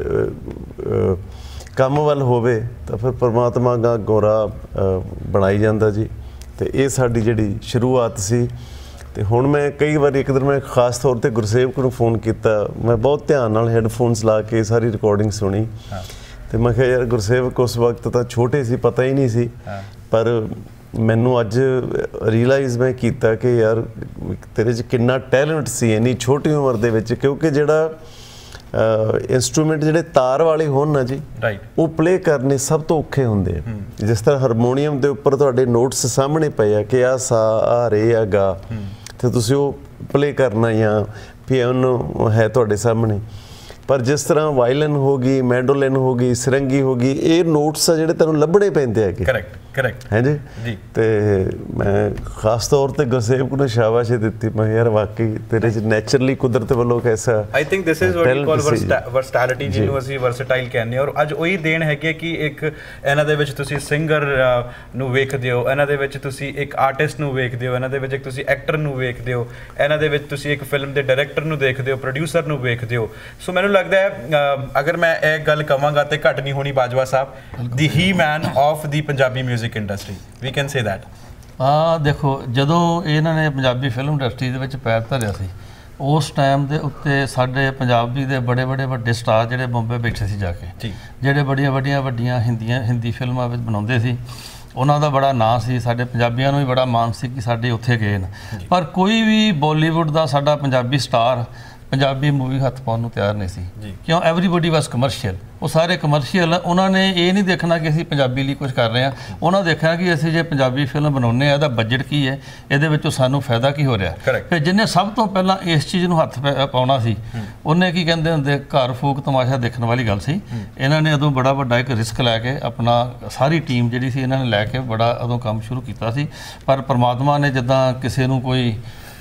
ਕੰਮ ਵੱਲ ਹੋਵੇ ਤਾਂ ਫਿਰ ਪਰਮਾਤਮਾ ਅੱਗੋਂ ਰਾਹ ਬਣਾਈ ਜਾਂਦਾ ਜੀ ਤੇ ਇਹ ਸਾਡੀ ਜਿਹੜੀ ਸ਼ੁਰੂਆਤ ਸੀ ਤੇ ਹੁਣ ਮੈਂ ਕਈ ਵਾਰੀ ਇੱਕ ਦਿਨ ਮੈਂ ਖਾਸ ਤੌਰ ਤੇ ਗੁਰਸੇਵਕ ਨੂੰ ਫੋਨ ਕੀਤਾ ਮੈਂ ਬਹੁਤ ਧਿਆਨ ਨਾਲ ਹੈੱਡਫੋਨਸ ਲਾ ਕੇ ਸਾਰੀ ਰਿਕਾਰਡਿੰਗ ਸੁਣੀ ਤੇ ਮੈਂ ਕਿਹਾ ਯਾਰ ਗੁਰਸੇਵਕ ਉਸ ਵਕਤ ਤਾਂ ਛੋਟੇ ਸੀ ਪਤਾ ਹੀ ਨਹੀਂ ਸੀ ਪਰ ਮੈਨੂੰ ਅੱਜ ਰੀਅਲਾਈਜ਼ ਮੈਂ ਕੀਤਾ ਕਿ ਯਾਰ ਤੇਰੇ 'ਚ ਕਿੰਨਾ ਟੈਲੈਂਟ ਸੀ ਇੰਨੀ ਛੋਟੀ ਉਮਰ ਦੇ ਵਿੱਚ ਕਿਉਂਕਿ ਜਿਹੜਾ ਇੰਸਟਰੂਮੈਂਟ ਜਿਹੜੇ ਤਾਰ ਵਾਲੇ ਹੋਣ ਨਾ ਜੀ ਉਹ ਪਲੇ ਕਰਨੇ ਸਭ ਤੋਂ ਔਖੇ ਹੁੰਦੇ ਆ ਜਿਸ ਤਰ੍ਹਾਂ ਹਾਰਮੋਨੀਅਮ ਦੇ ਉੱਪਰ ਤੁਹਾਡੇ ਨੋਟਸ ਸਾਹਮਣੇ ਪਏ ਆ ਕਿ ਆ ਸਾ ਆ ਰੇ ਆ ਗਾ ਤੇ ਤੁਸੀਂ ਉਹ ਪਲੇ ਕਰਨਾ ਜਾਂ ਪਿਆਨੋ ਹੈ ਤੁਹਾਡੇ ਸਾਹਮਣੇ ਪਰ ਜਿਸ ਤਰ੍ਹਾਂ ਵਾਇਲਨ ਹੋ ਗਈ ਮੈਂਡੋਲਿਨ ਹੋ ਗਈ ਸਰੰਗੀ ਹੋ ਗਈ ਇਹ ਨੋਟਸ ਆ ਜਿਹੜੇ ਤੁਹਾਨੂੰ ਲੱਭਣੇ ਪੈਂਦੇ ਹੈਗੇ ਕਰੈਕਟ ਹੈ ਜੀ ਤੇ ਮੈਂ ਖਾਸ ਤੌਰ ਤੇ ਗੁਰਸੇਵਕ ਨੂੰ ਸ਼ਾਬਾਸ਼ ਦਿੱਤੀ ਮੈਂ ਯਾਰ ਵਾਕਈ ਤੇਰੇ 'ਚ ਨੈਚੁਰਲੀ ਕੁਦਰਤ ਵੱਲੋਂ ਕੈਸਾ I think this is what you call versatility ਜਿਹਨੂੰ ਅਸੀਂ ਵਰਸਟਾਈਲ ਕਹਿੰਦੇ ਹਾਂ ਔਰ ਅੱਜ ਉਹੀ ਦੇਣ ਹੈਗੀ ਕਿ ਇੱਕ ਇਹਨਾਂ ਦੇ ਵਿੱਚ ਤੁਸੀਂ ਸਿੰਗਰ ਨੂੰ ਵੇਖਦੇ ਹੋ ਇਹਨਾਂ ਦੇ ਵਿੱਚ ਤੁਸੀਂ ਇੱਕ ਆਰਟਿਸਟ ਨੂੰ ਵੇਖਦੇ ਹੋ ਇਹਨਾਂ ਦੇ ਵਿੱਚ ਇੱਕ ਤੁਸੀਂ ਐਕਟਰ ਨੂੰ ਵੇਖਦੇ ਹੋ ਇਹਨਾਂ ਦੇ ਵਿੱਚ ਤੁਸੀਂ ਇੱਕ ਫਿਲਮ ਦੇ ਡਾਇਰੈਕਟਰ ਨੂੰ ਦੇਖਦੇ ਹੋ ਪ੍ਰੋਡਿਊਸਰ ਨੂੰ ਵੇਖਦੇ ਹੋ ਸੋ ਮੈਨੂੰ ਲੱਗਦਾ ਹੈ ਅਗਰ ਮੈਂ ਇਹ ਗੱਲ ਕਵਾਂਗਾ ਤੇ ਘੱਟ ਨਹੀਂ ਹੋਣੀ ਬਾਜਵਾ ਸਾਹਿਬ ਦੀ ਹੀ man of the Punjabi music industry we can say that ਦੇਖੋ ਜਦੋਂ ਇਹਨਾਂ ਨੇ ਪੰਜਾਬੀ ਫਿਲਮ ਇੰਡਸਟਰੀ ਦੇ ਵਿੱਚ ਪੈਰ ਧਰਿਆ ਸੀ ਉਸ ਟਾਈਮ ਦੇ ਉੱਤੇ ਸਾਡੇ ਪੰਜਾਬੀ ਦੇ ਬੜੇ ਵੱਡੇ ਸਟਾਰ ਜਿਹੜੇ ਬੰਬੇ ਬੈਠੇ ਸੀ ਜਾ ਕੇ ਜਿਹੜੇ ਵੱਡੀਆਂ ਹਿੰਦੀ ਫਿਲਮਾਂ ਵਿੱਚ ਬਣਾਉਂਦੇ ਸੀ ਉਹਨਾਂ ਦਾ ਬੜਾ ਨਾਂ ਸੀ ਸਾਡੇ ਪੰਜਾਬੀਆਂ ਨੂੰ ਵੀ ਬੜਾ ਮਾਣ ਸੀ ਕਿ ਸਾਡੇ ਉੱਥੇ ਗਏ ਨੇ ਪਰ ਕੋਈ ਵੀ ਬਾਲੀਵੁੱਡ ਦਾ ਸਾਡਾ ਪੰਜਾਬੀ ਸਟਾਰ ਪੰਜਾਬੀ ਮੂਵੀ ਹੱਥ ਪਾਉਣ ਨੂੰ ਤਿਆਰ ਨਹੀਂ ਸੀ ਕਿਉਂ ਐਵਰੀਬਡੀ ਵਾਸ ਕਮਰਸ਼ੀਅਲ ਉਹ ਸਾਰੇ ਕਮਰਸ਼ੀਅਲ ਉਹਨਾਂ ਨੇ ਇਹ ਨਹੀਂ ਦੇਖਣਾ ਕਿ ਅਸੀਂ ਪੰਜਾਬੀ ਲਈ ਕੁਝ ਕਰ ਰਹੇ ਹਾਂ ਉਹਨਾਂ ਦੇਖਣਾ ਕਿ ਅਸੀਂ ਜੇ ਪੰਜਾਬੀ ਫਿਲਮ ਬਣਾਉਂਦੇ ਆ ਇਹਦਾ ਬਜਟ ਕੀ ਹੈ ਇਹਦੇ ਵਿੱਚੋਂ ਸਾਨੂੰ ਫਾਇਦਾ ਕੀ ਹੋ ਰਿਹਾ ਫਿਰ ਜਿਹਨੇ ਸਭ ਤੋਂ ਪਹਿਲਾਂ ਇਸ ਚੀਜ਼ ਨੂੰ ਹੱਥ ਪਾਉਣਾ ਸੀ ਉਹਨੇ ਕੀ ਕਹਿੰਦੇ ਹੁੰਦੇ ਘਰ ਫੂਕ ਤਮਾਸ਼ਾ ਦੇਖਣ ਵਾਲੀ ਗੱਲ ਸੀ ਇਹਨਾਂ ਨੇ ਉਦੋਂ ਬੜਾ ਵੱਡਾ ਇੱਕ ਰਿਸਕ ਲੈ ਕੇ ਆਪਣਾ ਸਾਰੀ ਟੀਮ ਜਿਹੜੀ ਸੀ ਇਹਨਾਂ ਨੇ ਲੈ ਕੇ ਬੜਾ ਉਦੋਂ ਕੰਮ ਸ਼ੁਰੂ ਕੀਤਾ ਸੀ ਪਰ ਪਰਮਾਤਮਾ ਨੇ ਜਿੱਦਾਂ ਕਿਸੇ ਨੂੰ ਕੋਈ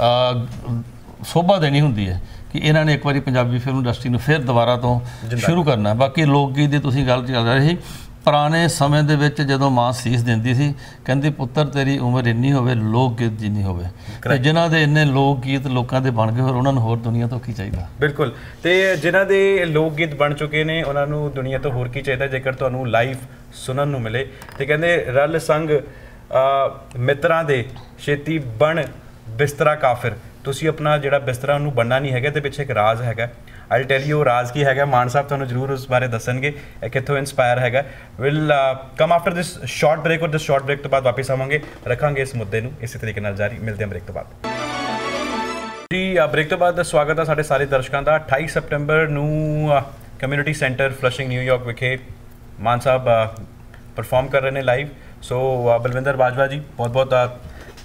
ਸੋਭਾ ਦੇਣੀ ਹੁੰਦੀ ਹੈ ਕਿ ਇਹਨਾਂ ਨੇ ਇੱਕ ਵਾਰੀ ਪੰਜਾਬੀ ਫਿਲਮ ਇੰਡਸਟਰੀ ਨੂੰ ਫਿਰ ਦੁਬਾਰਾ ਤੋਂ ਸ਼ੁਰੂ ਕਰਨਾ ਬਾਕੀ ਲੋਕ ਗੀਤ ਦੀ ਤੁਸੀਂ ਗੱਲ ਕਰ ਰਹੇ ਸੀ ਪੁਰਾਣੇ ਸਮੇਂ ਦੇ ਵਿੱਚ ਜਦੋਂ ਮਾਂ ਸੀਸ ਦਿੰਦੀ ਸੀ ਕਹਿੰਦੀ ਪੁੱਤਰ ਤੇਰੀ ਉਮਰ ਇੰਨੀ ਹੋਵੇ ਲੋਕ ਗੀਤ ਜਿੰਨੀ ਹੋਵੇ ਤੇ ਜਿਨ੍ਹਾਂ ਦੇ ਇੰਨੇ ਲੋਕ ਗੀਤ ਲੋਕਾਂ ਦੇ ਬਣ ਗਏ ਹੋਰ ਉਹਨਾਂ ਨੂੰ ਹੋਰ ਦੁਨੀਆ ਤੋਂ ਕੀ ਚਾਹੀਦਾ ਬਿਲਕੁਲ ਤੇ ਜਿਨ੍ਹਾਂ ਦੇ ਲੋਕ ਗੀਤ ਬਣ ਚੁੱਕੇ ਨੇ ਉਹਨਾਂ ਨੂੰ ਦੁਨੀਆ ਤੋਂ ਹੋਰ ਕੀ ਚਾਹੀਦਾ ਜੇਕਰ ਤੁਹਾਨੂੰ ਲਾਈਵ ਸੁਣਨ ਨੂੰ ਮਿਲੇ ਤੇ ਕਹਿੰਦੇ ਰਲ ਸੰਗ ਮਿੱਤਰਾਂ ਦੇ ਛੇਤੀ ਬਣ ਬਿਸਤਰਾ ਕਾਫਿਰ ਤੁਸੀਂ ਆਪਣਾ ਜਿਹੜਾ ਬਿਸਤਰਾ ਉਹਨੂੰ ਬਣਨਾ ਨਹੀਂ ਹੈਗਾ ਤੇ ਪਿੱਛੇ ਇੱਕ ਰਾਜ਼ ਹੈਗਾ ਆਈ ਟੈਲ ਯੂ ਰਾਜ਼ ਕੀ ਹੈਗਾ ਮਾਨ ਸਾਹਿਬ ਤੁਹਾਨੂੰ ਜ਼ਰੂਰ ਉਸ ਬਾਰੇ ਦੱਸਣਗੇ ਇਹ ਕਿੱਥੋਂ ਇਨਸਪਾਇਰ ਹੈਗਾ will come after this short break ਔਰ ਦਿਸ ਸ਼ਾਰਟ ਬ੍ਰੇਕ ਤੋਂ ਬਾਅਦ ਵਾਪਸ ਆਵਾਂਗੇ ਰੱਖਾਂਗੇ ਇਸ ਮੁੱਦੇ ਨੂੰ ਇਸੇ ਤਰੀਕੇ ਨਾਲ ਜਾਰੀ ਮਿਲਦੇ ਹਾਂ ਬ੍ਰੇਕ ਤੋਂ ਬਾਅਦ ਜੀ ਬ੍ਰੇਕ ਤੋਂ ਬਾਅਦ ਸਵਾਗਤ ਹੈ ਸਾਡੇ ਸਾਰੇ ਦਰਸ਼ਕਾਂ ਦਾ 28 ਸਪਟੈਂਬਰ ਨੂੰ ਕਮਿਊਨਿਟੀ ਸੈਂਟਰ ਫਲਸ਼ਿੰਗ ਨਿਊਯਾਰਕ ਵਿਖੇ ਮਾਨ ਸਾਹਿਬ ਪਰਫਾਰਮ ਕਰ ਰਹੇ ਨੇ ਲਾਈਵ ਸੋ ਬਲਵਿੰਦਰ ਬਾਜਵਾ ਜੀ ਬਹੁਤ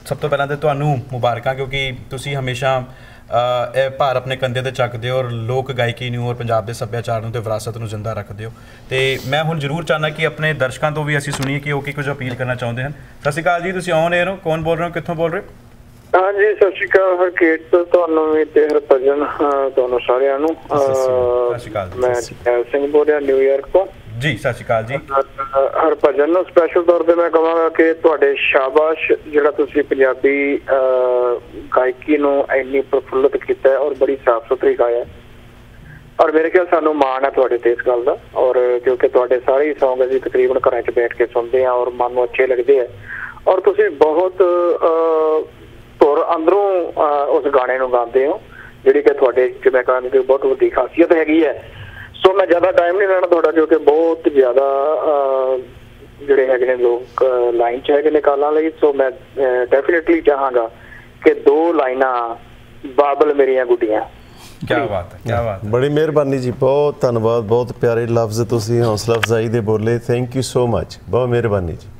ਸਭ ਤੋਂ ਪਹਿਲਾਂ ਤਾਂ ਤੁਹਾਨੂੰ ਮੁਬਾਰਕਾਂ, ਕਿਉਂਕਿ ਤੁਸੀਂ ਹਮੇਸ਼ਾ ਇਹ ਭਾਰ ਆਪਣੇ ਕੰਧੇ ਤੇ ਚੱਕਦੇ ਹੋ ਔਰ ਲੋਕ ਗਾਇਕੀ ਨੂੰ ਔਰ ਪੰਜਾਬ ਦੇ ਸੱਭਿਆਚਾਰ ਨੂੰ ਤੇ ਵਿਰਾਸਤ ਨੂੰ ਜ਼ਿੰਦਾ ਰੱਖਦੇ ਹੋ। ਤੇ ਮੈਂ ਹੁਣ ਜ਼ਰੂਰ ਚਾਹੁੰਦਾ ਕਿ ਆਪਣੇ ਦਰਸ਼ਕਾਂ ਤੋਂ ਵੀ ਅਸੀਂ ਸੁਣੀਏ ਕਿ ਉਹ ਕੀ ਕੁਝ ਅਪੀਲ ਕਰਨਾ ਚਾਹੁੰਦੇ ਹਨ। ਸਤਿ ਸ਼੍ਰੀ ਅਕਾਲ ਜੀ, ਤੁਸੀਂ ਔਨ 에ਅਰ ਹੋ, ਕੌਣ ਬੋਲ ਰਹੇ ਹੋ, ਕਿੱਥੋਂ ਬੋਲ ਰਹੇ ਹੋ? ਹਾਂਜੀ, ਸਤਿ ਸ਼੍ਰੀ ਅਕਾਲ ਹਰਕੇਤ, ਤੁਹਾਨੂੰ ਵੀ ਤੇ ਹਰਭਜਨ, ਤੁਹਾਨੂੰ ਸਾਰਿਆਂ ਨੂੰ। ਸਤਿ ਸ਼੍ਰੀ ਅਕਾਲ। ਮੈਂ ਜਰਨੈਲ ਸਿੰਘ ਬੋਲ ਰਿਹਾ ਨਿਊਯਾਰਕ ਤੋਂ ਜੀ। ਸਤਿ ਸ਼੍ਰੀ ਅਕਾਲ ਜੀ। ਹਰਭਜਨ ਨੂੰ ਸਪੈਸ਼ਲ ਤੌਰ ਤੇ ਮੈਂ ਕਹਾਂਗਾ ਕਿ ਤੁਹਾਡੇ ਸ਼ਾਬਾਸ਼, ਜਿਹੜਾ ਤੁਸੀਂ ਪੰਜਾਬੀ ਗਾਇਕੀ ਨੂੰ ਇੰਨੀ ਪ੍ਰਫੁੱਲਤ ਕੀਤਾ ਹੈ ਔਰ ਬੜੀ ਸਾਫ਼ ਸੁਥਰੀ ਗਾਇਆ, ਔਰ ਮੇਰੇ ਖਿਆਲ ਸਾਨੂੰ ਮਾਣ ਹੈ ਤੁਹਾਡੇ ਤੇ ਇਸ ਗੱਲ ਦਾ। ਔਰ ਕਿਉਂਕਿ ਤੁਹਾਡੇ ਸਾਰੇ ਹੀ ਸੌਂਗ ਅਸੀਂ ਤਕਰੀਬਨ ਘਰਾਂ 'ਚ ਬੈਠ ਕੇ ਸੁਣਦੇ ਹਾਂ ਔਰ ਮਨ ਨੂੰ ਅੱਛੇ ਲੱਗਦੇ ਆ, ਔਰ ਤੁਸੀਂ ਬਹੁਤ ਧੁਰ ਅੰਦਰੋਂ ਉਸ ਗਾਣੇ ਨੂੰ ਗਾਉਂਦੇ ਹੋ, ਜਿਹੜੀ ਕਿ ਤੁਹਾਡੇ 'ਚ ਮੈਂ ਕਹਾਂਗਾ ਬਹੁਤ ਵੱਡੀ ਖਾਸੀਅਤ ਹੈਗੀ ਹੈ। ਸੋ ਮੈਂ ਜ਼ਿਆਦਾ ਟਾਈਮ ਨਹੀਂ ਲੈਣਾ ਤੁਹਾਡਾ, ਕਿਉਂਕਿ ਬਹੁਤ ਜ਼ਿਆਦਾ ਜਿਹੜੇ ਹੈਗੇ ਨੇ ਲੋਕ ਲਾਈਨ 'ਚ ਹੈਗੇ ਨੇ ਕਾਲਾਂ ਲਈ। ਸੋ ਮੈਂ ਡੈਫੀਨੇਟਲੀ ਚਾਹਾਂਗਾ ਕਿ 2 ਲਾਈਨਾਂ ਬਾਬਲ ਮੇਰੀਆਂ ਗੁੱਡੀਆਂ। ਕੀ ਬਾਤ ਹੈ, ਕੀ ਬਾਤ ਹੈ, ਬੜੀ ਮਿਹਰਬਾਨੀ ਜੀ, ਬਹੁਤ ਧੰਨਵਾਦ, ਬਹੁਤ ਪਿਆਰੇ ਲਫ਼ਜ਼ ਤੁਸੀਂ ਹੌਸਲਾ ਅਫਜ਼ਾਈ ਦੇ ਬੋਲੇ, ਥੈਂਕ ਯੂ ਸੋ ਮਚ, ਬਹੁਤ ਮਿਹਰਬਾਨੀ ਜੀ।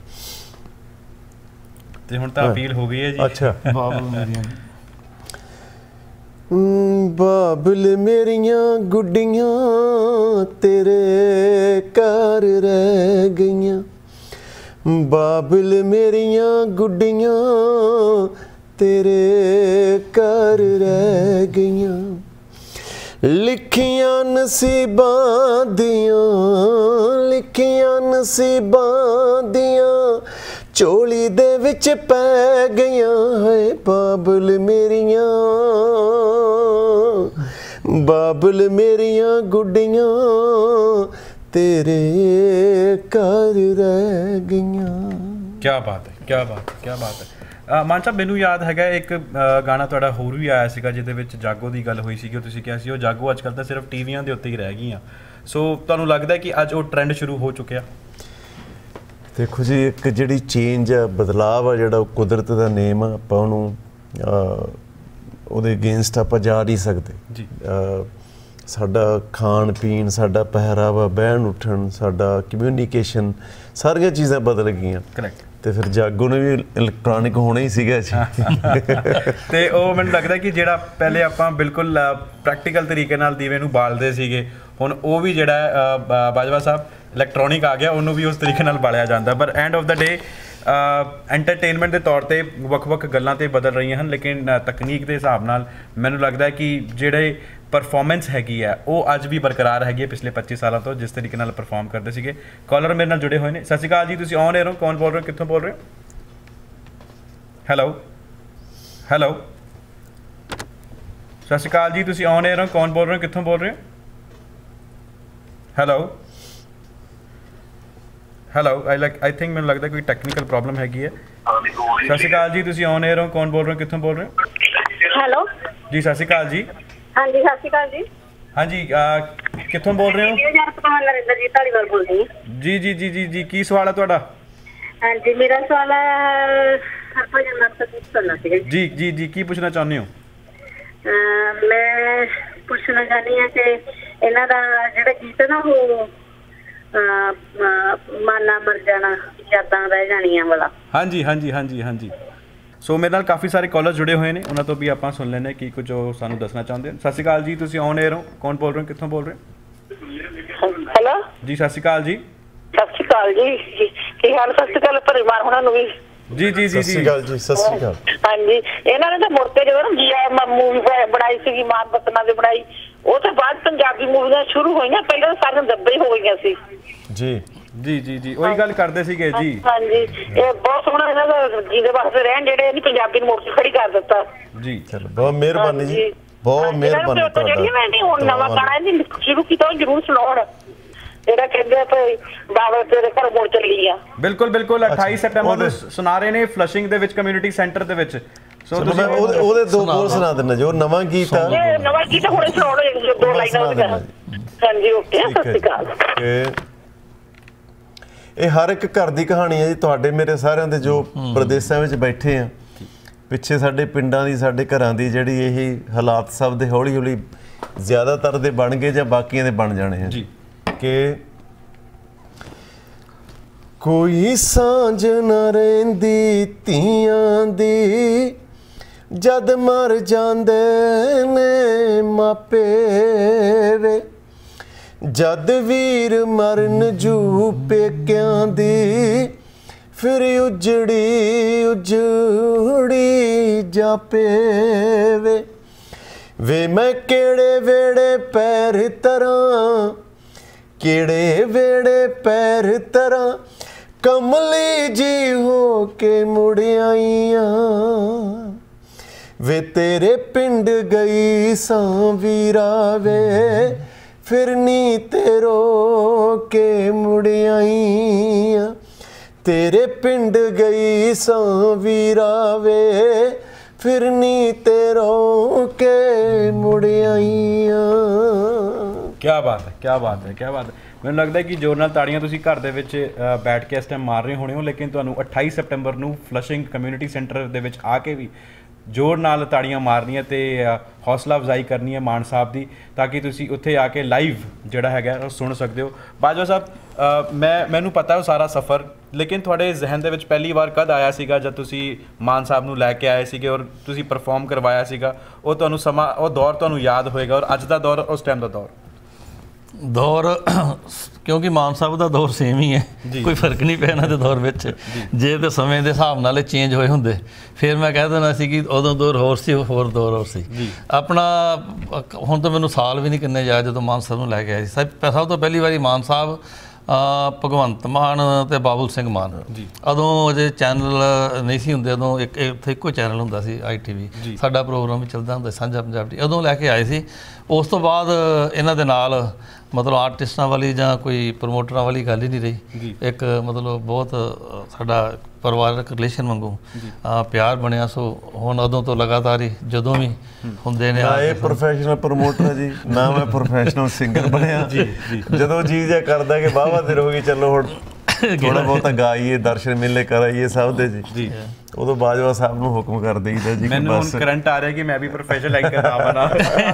ਤੇ ਹੁਣ ਤਾਂ ਅਪੀਲ ਹੋ ਗਈ ਹੈ ਜੀ। ਅੱਛਾ, ਬਾਬਲ ਮੇਰੀਆਂ ਬਾਬਲ ਮੇਰੀਆਂ ਗੁੱਡੀਆਂ ਤੇਰੇ ਘਰ ਰਹਿ ਗਈਆਂ, ਬਾਬਲ ਮੇਰੀਆਂ ਗੁੱਡੀਆਂ ਤੇਰੇ ਘਰ ਰਹਿ ਗਈਆਂ, ਲਿਖੀਆਂ ਨਸੀਬਾਂ ਦੀਆਂ, ਲਿਖੀਆਂ ਨਸੀਬਾਂ ਦੀਆਂ ਝੋਲੀ ਦੇ ਵਿੱਚ ਪੈ ਗਈਆਂ ਹੈ ਬਾਬਲ ਮੇਰੀਆਂ, ਬਾਬਲ ਮੇਰੀਆਂ ਗੁੱਡੀਆਂ ਤੇਰੇ ਘਰ ਰਹਿ ਗਈਆਂ। ਕੀ ਬਾਤ ਹੈ, ਕੀ ਬਾਤ ਹੈ, ਕੀ ਬਾਤ ਹੈ। ਮਾਨ ਸਾਹਿਬ, ਮੈਨੂੰ ਯਾਦ ਹੈਗਾ ਇੱਕ ਗਾਣਾ ਤੁਹਾਡਾ ਹੋਰ ਵੀ ਆਇਆ ਸੀਗਾ ਜਿਹਦੇ ਵਿੱਚ ਜਾਗੋ ਦੀ ਗੱਲ ਹੋਈ ਸੀਗੀ, ਤੁਸੀਂ ਕਿਹਾ ਸੀ ਉਹ ਜਾਗੋ ਅੱਜ ਕੱਲ੍ਹ ਤਾਂ ਸਿਰਫ ਟੀਵੀਆਂ ਦੇ ਉੱਤੇ ਹੀ ਰਹਿ ਗਈਆਂ। ਸੋ ਤੁਹਾਨੂੰ ਲੱਗਦਾ ਕਿ ਅੱਜ ਉਹ ਟ੍ਰੈਂਡ ਸ਼ੁਰੂ ਹੋ ਚੁੱਕਿਆ? ਦੇਖੋ ਜੀ, ਇੱਕ ਜਿਹੜੀ ਚੇਂਜ ਆ, ਬਦਲਾਵ ਆ, ਜਿਹੜਾ ਕੁਦਰਤ ਦਾ ਨੇਮ ਆ, ਆਪਾਂ ਉਹਨੂੰ ਉਹਦੇ ਅਗੇਂਸਟ ਆਪਾਂ ਜਾ ਨਹੀਂ ਸਕਦੇ ਜੀ। ਸਾਡਾ ਖਾਣ ਪੀਣ, ਸਾਡਾ ਪਹਿਰਾਵਾ, ਬਹਿਣ ਉੱਠਣ, ਸਾਡਾ ਕਮਿਊਨੀਕੇਸ਼ਨ, ਸਾਰੀਆਂ ਚੀਜ਼ਾਂ ਬਦਲ ਗਈਆਂ। ਕਰੈਕਟ। ਤੇ ਫਿਰ ਜਾਗੋ ਨੇ ਵੀ ਇਲੈਕਟ੍ਰੋਨਿਕ ਹੋਣਾ ਹੀ ਸੀਗਾ ਜੀ। ਤੇ ਉਹ ਮੈਨੂੰ ਲੱਗਦਾ ਕਿ ਜਿਹੜਾ ਪਹਿਲੇ ਆਪਾਂ ਬਿਲਕੁਲ ਪ੍ਰੈਕਟੀਕਲ ਤਰੀਕੇ ਨਾਲ ਦੀਵੇ ਨੂੰ ਬਾਲਦੇ ਸੀਗੇ, ਹੁਣ ਉਹ ਵੀ ਜਿਹੜਾ ਬਾਜਵਾ ਸਾਹਿਬ ਇਲੈਕਟ੍ਰੋਨਿਕ ਆ ਗਿਆ, ਉਹਨੂੰ ਵੀ ਉਸ ਤਰੀਕੇ ਨਾਲ ਬਾਲਿਆ ਜਾਂਦਾ। ਪਰ end of the day entertainment ਦੇ ਤੌਰ ਤੇ ਵੱਖ-ਵੱਖ ਗੱਲਾਂ ਤੇ ਬਦਲ ਰਹੀਆਂ ਹਨ, ਲੇਕਿਨ ਤਕਨੀਕ ਦੇ ਹਿਸਾਬ ਨਾਲ ਮੈਨੂੰ ਲੱਗਦਾ ਕਿ ਜਿਹੜੇ ਪਰਫਾਰਮੈਂਸ ਹੈਗੀ ਹੈ ਉਹ ਅੱਜ ਵੀ ਬਰਕਰਾਰ ਹੈਗੀ ਹੈ ਪਿਛਲੇ 25 ਸਾਲਾਂ ਤੋਂ, ਜਿਸ ਤਰੀਕੇ ਨਾਲ ਪਰਫਾਰਮ ਕਰਦੇ ਸੀਗੇ। ਕਾਲਰ ਮੇਰੇ ਨਾਲ ਜੁੜੇ ਹੋਏ ਨੇ। ਸਤਿ ਸ਼੍ਰੀ ਅਕਾਲ ਜੀ, ਤੁਸੀਂ ਔਨ 에ਅਰ ਹੋ, ਕੌਣ ਬੋਲ ਰਹੇ ਹੋ, ਕਿੱਥੋਂ ਬੋਲ ਰਹੇ ਹੋ? ਹੈਲੋ, ਹੈਲੋ, ਸਤਿ ਸ਼੍ਰੀ ਅਕਾਲ ਜੀ, ਤੁਸੀਂ ਔਨ 에ਅਰ ਹੋ, ਕੌਣ ਬੋਲ ਰਹੇ ਹੋ, ਕਿੱਥੋਂ ਬੋਲ ਰਹੇ ਹੋ? ਹੈਲੋ, ਹੈਲੋ, ਆਈ ਥਿੰਕ ਮੈਨੂੰ ਲੱਗਦਾ ਕੋਈ ਟੈਕਨੀਕਲ ਪ੍ਰੋਬਲਮ ਹੈਗੀ ਹੈ। ਸਤਿ ਸ਼੍ਰੀ ਅਕਾਲ ਜੀ, ਤੁਸੀਂ ਔਨ 에ਅਰ ਹੋ, ਕੌਣ ਬੋਲ ਰਹੇ ਹੋ, ਕਿੱਥੋਂ ਬੋਲ ਰਹੇ ਹੋ? ਹੈਲੋ ਜੀ, ਸਤਿ ਸ਼੍ਰੀ ਅਕਾਲ ਜੀ। ਹਾਂਜੀ, ਸਤਿ ਸ਼੍ਰੀ ਅਕਾਲ ਜੀ। ਹਾਂਜੀ, ਕਿੱਥੋਂ ਬੋਲ ਰਹੇ ਹੋ? ਨਰਿੰਦਰ ਧਾਲੀਵਾਲ ਬੋਲਦੀ ਹਾਂ। ਜੀ ਜੀ ਜੀ ਜੀ ਜੀ, ਕੀ ਸਵਾਲ ਹੈ ਤੁਹਾਡਾ? ਹਾਂਜੀ, ਮੇਰਾ ਸਵਾਲ ਹੈ ਹਰਭਜਨ ਮਾਨ ਤੋਂ ਪੁੱਛਣਾ ਸੀਗਾ ਜੀ ਜੀ ਜੀ, ਕੀ ਪੁੱਛਣਾ ਚਾਹੁੰਦੇ ਹੋ? ਮੈਂ ਪੁੱਛਣਾ ਚਾਹੁੰਦੀ ਹਾਂ ਕਿ ਇਹਨਾਂ ਦਾ ਜਿਹੜਾ ਗੀਤ ਹੈ ਨਾ ਉਹ ਮਾਨਾ ਮਰ ਜਾਣਾ ਯਾਦਾਂ ਰਹਿ ਜਾਣੀਆਂ ਵਾਲਾ। ਹਾਂਜੀ ਹਾਂਜੀ ਹਾਂਜੀ ਹਾਂਜੀ। ਸੋ ਮੇਰੇ ਨਾਲ ਕਾਫੀ ਸਾਰੇ ਕਾਲਰ ਜੁੜੇ ਹੋਏ ਨੇ, ਉਹਨਾਂ ਤੋਂ ਵੀ ਆਪਾਂ ਸੁਣ ਲੈਂਦੇ ਕੀ ਕੁਝ ਉਹ ਸਾਨੂੰ ਦੱਸਣਾ ਚਾਹੁੰਦੇ ਹਨ। ਸਤਿ ਸ਼੍ਰੀ ਅਕਾਲ ਜੀ, ਤੁਸੀਂ ਔਨ 에ਅਰ ਹੋ, ਕੌਣ ਬੋਲ ਰਹੇ ਹੋ, ਕਿੱਥੋਂ ਬੋਲ ਰਹੇ ਹੋ? ਹੈਲੋ ਜੀ, ਸਤਿ ਸ਼੍ਰੀ ਅਕਾਲ ਜੀ। ਸਤਿ ਸ਼੍ਰੀ ਅਕਾਲ ਜੀ, ਕੀ ਹਾਲ? ਸਤਿ ਸ਼੍ਰੀ ਅਕਾਲ ਪਰਿਵਾਰ ਹੋਣਾ ਨੂੰ ਵੀ। ਜੀ ਜੀ ਜੀ ਸਤਿ ਸ਼੍ਰੀ ਅਕਾਲ ਜੀ, ਸਤਿ ਸ਼੍ਰੀ ਅਕਾਲ। ਹਾਂਜੀ, ਇਹਨਾਂ ਨੇ ਤਾਂ ਮੁੜ ਕੇ ਜਦੋਂ ਨਾ ਜੀਆ ਮੂਵੀ ਬਣਾਈ ਸੀਗੀ, ਮਾਨ ਵਤਨਾਂ ਦੀ ਬਣਾਈ, ਉਹ ਤੋਂ ਬਾਅਦ ਪੰਜਾਬੀ ਮੂਵੀਆਂ ਸ਼ੁਰੂ ਹੋਈਆਂ, ਪਹਿਲਾਂ ਸਾਰੀਆਂ ਦੱਬੇ ਹੋ ਗਈਆਂ ਸੀ। ਜੀ ਜੀ ਜੀ ਜੀ, ਉਹੀ ਗੱਲ ਕਰਦੇ ਸੀਗੇ ਜੀ। ਹਾਂਜੀ, ਇਹ ਬਹੁਤ ਸੋਹਣਾ ਇਹਨਾਂ ਦਾ ਜਿਹਦੇ ਵਾਸਤੇ ਰਹਿਣ, ਜਿਹੜੇ ਇਹਨੇ ਪੰਜਾਬੀ ਨੂੰ ਮੋੜ ਕੇ ਖੜੀ ਕਰ ਦਿੱਤਾ ਜੀ। ਚਲੋ, ਬਹੁਤ ਮਿਹਰਬਾਨੀ ਜੀ, ਬਹੁਤ ਮਿਹਰਬਾਨੀ ਤੁਹਾਡਾ। ਜਿਹੜੀ ਮੈਂ ਹੁਣ ਨਵਾਂ ਗਾਣਾ ਇਹਨੇ ਸ਼ੁਰੂ ਕੀਤਾ ਉਹ ਜ਼ਰੂਰ ਸੁਣਾਉਣ, ਜਿਹੜਾ ਕਹਿੰਦੇ ਭਈ ਬਾਬਾ ਤੇਰੇ ਘਰ ਮੁੜ ਚਲੀ ਗਈ ਆ। ਬਿਲਕੁਲ ਬਿਲਕੁਲ, 28 ਸੈਪਟੈਂਬਰ ਨੂੰ ਸੁਣਾ ਰਹੇ ਨੇ ਫਲਸ਼ਿੰਗ ਦੇ ਵਿੱਚ ਕਮਿਊਨਿਟੀ ਸੈਂਟਰ ਦੇ ਵਿੱਚ। ਸੋ ਤੁਸੀਂ ਉਹਦੇ 2 ਬੋਲ ਸੁਣਾ ਦੇਣਾ, ਜੋ ਨਵਾਂ ਗੀਤ ਆ। ਨਵਾਂ ਗੀਤ ਹੁਣੇ ਸੁਣਾਉਣਗੇ 2 ਲਾਈਨਾਂ ਉਹਦੇ। ਹਾਂਜੀ, ਓਕੇ, ਸਤਿ ਸ਼੍ਰੀ ਅਕਾਲ। ਇਹ ਹਰ ਇੱਕ ਘਰ ਦੀ ਕਹਾਣੀ ਹੈ ਜੀ, ਤੁਹਾਡੇ ਮੇਰੇ ਸਾਰਿਆਂ ਦੇ ਜੋ ਪ੍ਰਦੇਸ਼ਾਂ ਵਿੱਚ ਬੈਠੇ ਆ ਪਿੱਛੇ, ਸਾਡੇ ਪਿੰਡਾਂ ਦੀ, ਸਾਡੇ ਘਰਾਂ ਦੀ ਜਿਹੜੀ ਇਹ ਹਾਲਾਤ ਸਭ ਦੇ ਹੌਲੀ ਹੌਲੀ ਜ਼ਿਆਦਾਤਰ ਦੇ ਬਣ ਗਏ ਜਾਂ ਬਾਕੀਆਂ ਦੇ ਬਣ ਜਾਣੇ ਆ ਜੀ। ਕਿ ਕੋਈ ਸਾਂਝ ਨਾ ਰਹਿੰਦੀ ਧੀਆਂ ਦੀ ਜਦ ਮਰ ਜਾਂਦੇ ਨੇ ਮਾਪੇ ਵੇ ਜਦ ਵੀਰ ਮਰਨ ਜੂ ਪੇਕਿਆਂ ਦੀ ਫਿਰ ਉਜੜੀ ਜਾਪੇ ਵੇ ਮੈਂ ਕਿਹੜੇ ਵੇੜੇ ਪੈਰ ਤਰਾਂ ਕਿਹੜੇ ਵੇੜੇ ਪੈਰ ਤਰਾਂ ਕਮਲੀ ਜੀ ਹੋ ਕੇ ਮੁੜ ਆਈਆਂ ਵੇ ਤੇਰੇ ਪਿੰਡ ਗਈ ਸਾਂ ਵੀਰਾ ਵੇ ਫਿਰ ਨੀ ਤੇ ਰੋ ਕੇ ਮੁੜ ਆਈਆਂ ਤੇਰੇ ਪਿੰਡ ਗਈ ਸਾਂ ਵੀਰਾ ਵੇ ਫਿਰ ਨੀ ਤੇ ਰੋ ਕੇ ਮੁੜ ਆਈਆਂ। क्या बात है, क्या बात है, क्या बात है। ਮੈਨੂੰ ਲੱਗਦਾ ਕਿ ਜ਼ੋਰ ਨਾਲ ਤਾੜੀਆਂ ਤੁਸੀਂ ਘਰ ਦੇ ਵਿੱਚ ਬੈਠ ਕੇ ਇਸ ਟਾਈਮ ਮਾਰ ਰਹੇ ਹੋਣੇ ਹੋ, ਲੇਕਿਨ ਤੁਹਾਨੂੰ 28 ਸੈਪਟੈਂਬਰ ਨੂੰ ਫਲਸ਼ਿੰਗ ਕਮਿਊਨਿਟੀ ਸੈਂਟਰ ਦੇ ਵਿੱਚ ਆ ਕੇ ਵੀ ਜ਼ੋਰ ਨਾਲ ਤਾੜੀਆਂ ਮਾਰਨੀਆਂ ਤੇ ਹੌਸਲਾ ਅਫਜ਼ਾਈ ਕਰਨੀ ਹੈ ਮਾਨ ਸਾਹਿਬ ਦੀ, ਤਾਂ ਕਿ ਤੁਸੀਂ ਉੱਥੇ ਆ ਕੇ ਲਾਈਵ ਜਿਹੜਾ ਹੈਗਾ ਉਹ ਸੁਣ ਸਕਦੇ ਹੋ। ਬਾਜਵਾ ਸਾਹਿਬ, ਮੈਨੂੰ ਪਤਾ ਉਹ ਸਾਰਾ ਸਫ਼ਰ, ਲੇਕਿਨ ਤੁਹਾਡੇ ਜ਼ਿਹਨ ਦੇ ਵਿੱਚ ਪਹਿਲੀ ਵਾਰ ਕਦ ਆਇਆ ਸੀਗਾ ਜਦ ਤੁਸੀਂ ਮਾਨ ਸਾਹਿਬ ਨੂੰ ਲੈ ਕੇ ਆਏ ਸੀਗੇ ਔਰ ਤੁਸੀਂ ਪਰਫਾਰਮ ਕਰਵਾਇਆ ਸੀਗਾ? ਉਹ ਤੁਹਾਨੂੰ ਸਮਾਂ, ਉਹ ਦੌਰ ਤੁਹਾਨੂੰ ਯਾਦ ਹੋਏਗਾ, ਔਰ ਅੱਜ ਦਾ ਦੌਰ, ਉਸ ਟਾਈਮ ਦਾ ਦੌਰ ਕਿਉਂਕਿ ਮਾਨ ਸਾਹਿਬ ਦਾ ਦੌਰ ਸੇਮ ਹੀ ਹੈ, ਕੋਈ ਫਰਕ ਨਹੀਂ ਪਿਆ ਇਹਨਾਂ ਦੇ ਦੌਰ ਵਿੱਚ। ਜੇ ਤੇ ਸਮੇਂ ਦੇ ਹਿਸਾਬ ਨਾਲ ਇਹ ਚੇਂਜ ਹੋਏ ਹੁੰਦੇ ਫਿਰ ਮੈਂ ਕਹਿ ਦੇਣਾ ਸੀ ਕਿ ਉਦੋਂ ਦੌਰ ਹੋਰ ਸੀ, ਹੋਰ ਦੌਰ ਹੋਰ ਸੀ ਆਪਣਾ। ਹੁਣ ਤਾਂ ਮੈਨੂੰ ਸਾਲ ਵੀ ਨਹੀਂ ਕਿੰਨੇ ਯਾਦ ਜਦੋਂ ਮਾਨ ਸਾਹਿਬ ਨੂੰ ਲੈ ਕੇ ਆਏ ਸੀ। ਸਭ ਤੋਂ ਪਹਿਲੀ ਵਾਰੀ ਮਾਨ ਸਾਹਿਬ, ਭਗਵੰਤ ਮਾਨ ਤੇ ਬਾਬੁਲ ਸਿੰਘ ਮਾਨ, ਉਦੋਂ ਅਜੇ ਚੈਨਲ ਨਹੀਂ ਸੀ ਹੁੰਦੇ, ਉਦੋਂ ਇੱਥੇ ਇੱਕੋ ਚੈਨਲ ਹੁੰਦਾ ਸੀ ITV, ਸਾਡਾ ਪ੍ਰੋਗਰਾਮ ਵੀ ਚੱਲਦਾ ਹੁੰਦਾ ਸਾਂਝਾ ਪੰਜਾਬ ਟੀ, ਉਦੋਂ ਲੈ ਕੇ ਆਏ ਸੀ। ਉਸ ਤੋਂ ਬਾਅਦ ਇਹਨਾਂ ਦੇ ਨਾਲ ਮਤਲਬ ਆਰਟਿਸਟਾਂ ਵਾਲੀ ਜਾਂ ਕੋਈ ਪ੍ਰਮੋਟਰਾਂ ਵਾਲੀ ਗੱਲ ਹੀ ਨਹੀਂ ਰਹੀ। ਇੱਕ ਮਤਲਬ ਬਹੁਤ ਸਾਡਾ ਪਰਿਵਾਰਕ ਰਿਲੇਸ਼ਨ ਵਾਂਗੂ ਪਿਆਰ ਬਣਿਆ। ਸੋ ਹੁਣ ਉਦੋਂ ਤੋਂ ਲਗਾਤਾਰ ਹੀ ਜਦੋਂ ਵੀ ਹੁੰਦੇ ਨੇ, ਇਹ ਪ੍ਰੋਫੈਸ਼ਨਲ ਪ੍ਰਮੋਟਰ ਹੈ ਜੀ, ਨਾ ਮੈਂ ਪ੍ਰੋਫੈਸ਼ਨਲ ਸਿੰਗਰ ਬਣਿਆ। ਜਦੋਂ ਜੀ ਜਿਹਾ ਕਰਦਾ ਕਿ ਵਾਹਵਾ ਦੇਰ ਹੋ ਗਈ, ਚਲੋ ਹੁਣ ਥੋੜਾ ਬਹੁਤਾ ਗਾਈਏ, ਦਰਸ਼ਨ ਮੇਲੇ ਕਰਾਈਏ ਸਭ ਦੇ ਜੀ, ਉਦੋਂ ਬਾਜਵਾ ਸਾਹਿਬ ਨੂੰ ਹੁਕਮ ਕਰ ਦੇਈਦਾ ਜੀ। ਮੈਨੂੰ ਹੁਣ ਕਰੰਟ ਆ ਰਿਹਾ ਕਿ ਮੈਂ ਵੀ ਪ੍ਰੋਫੈਸ਼ਨਲ ਐਂਕਰ ਆਵਾਂ।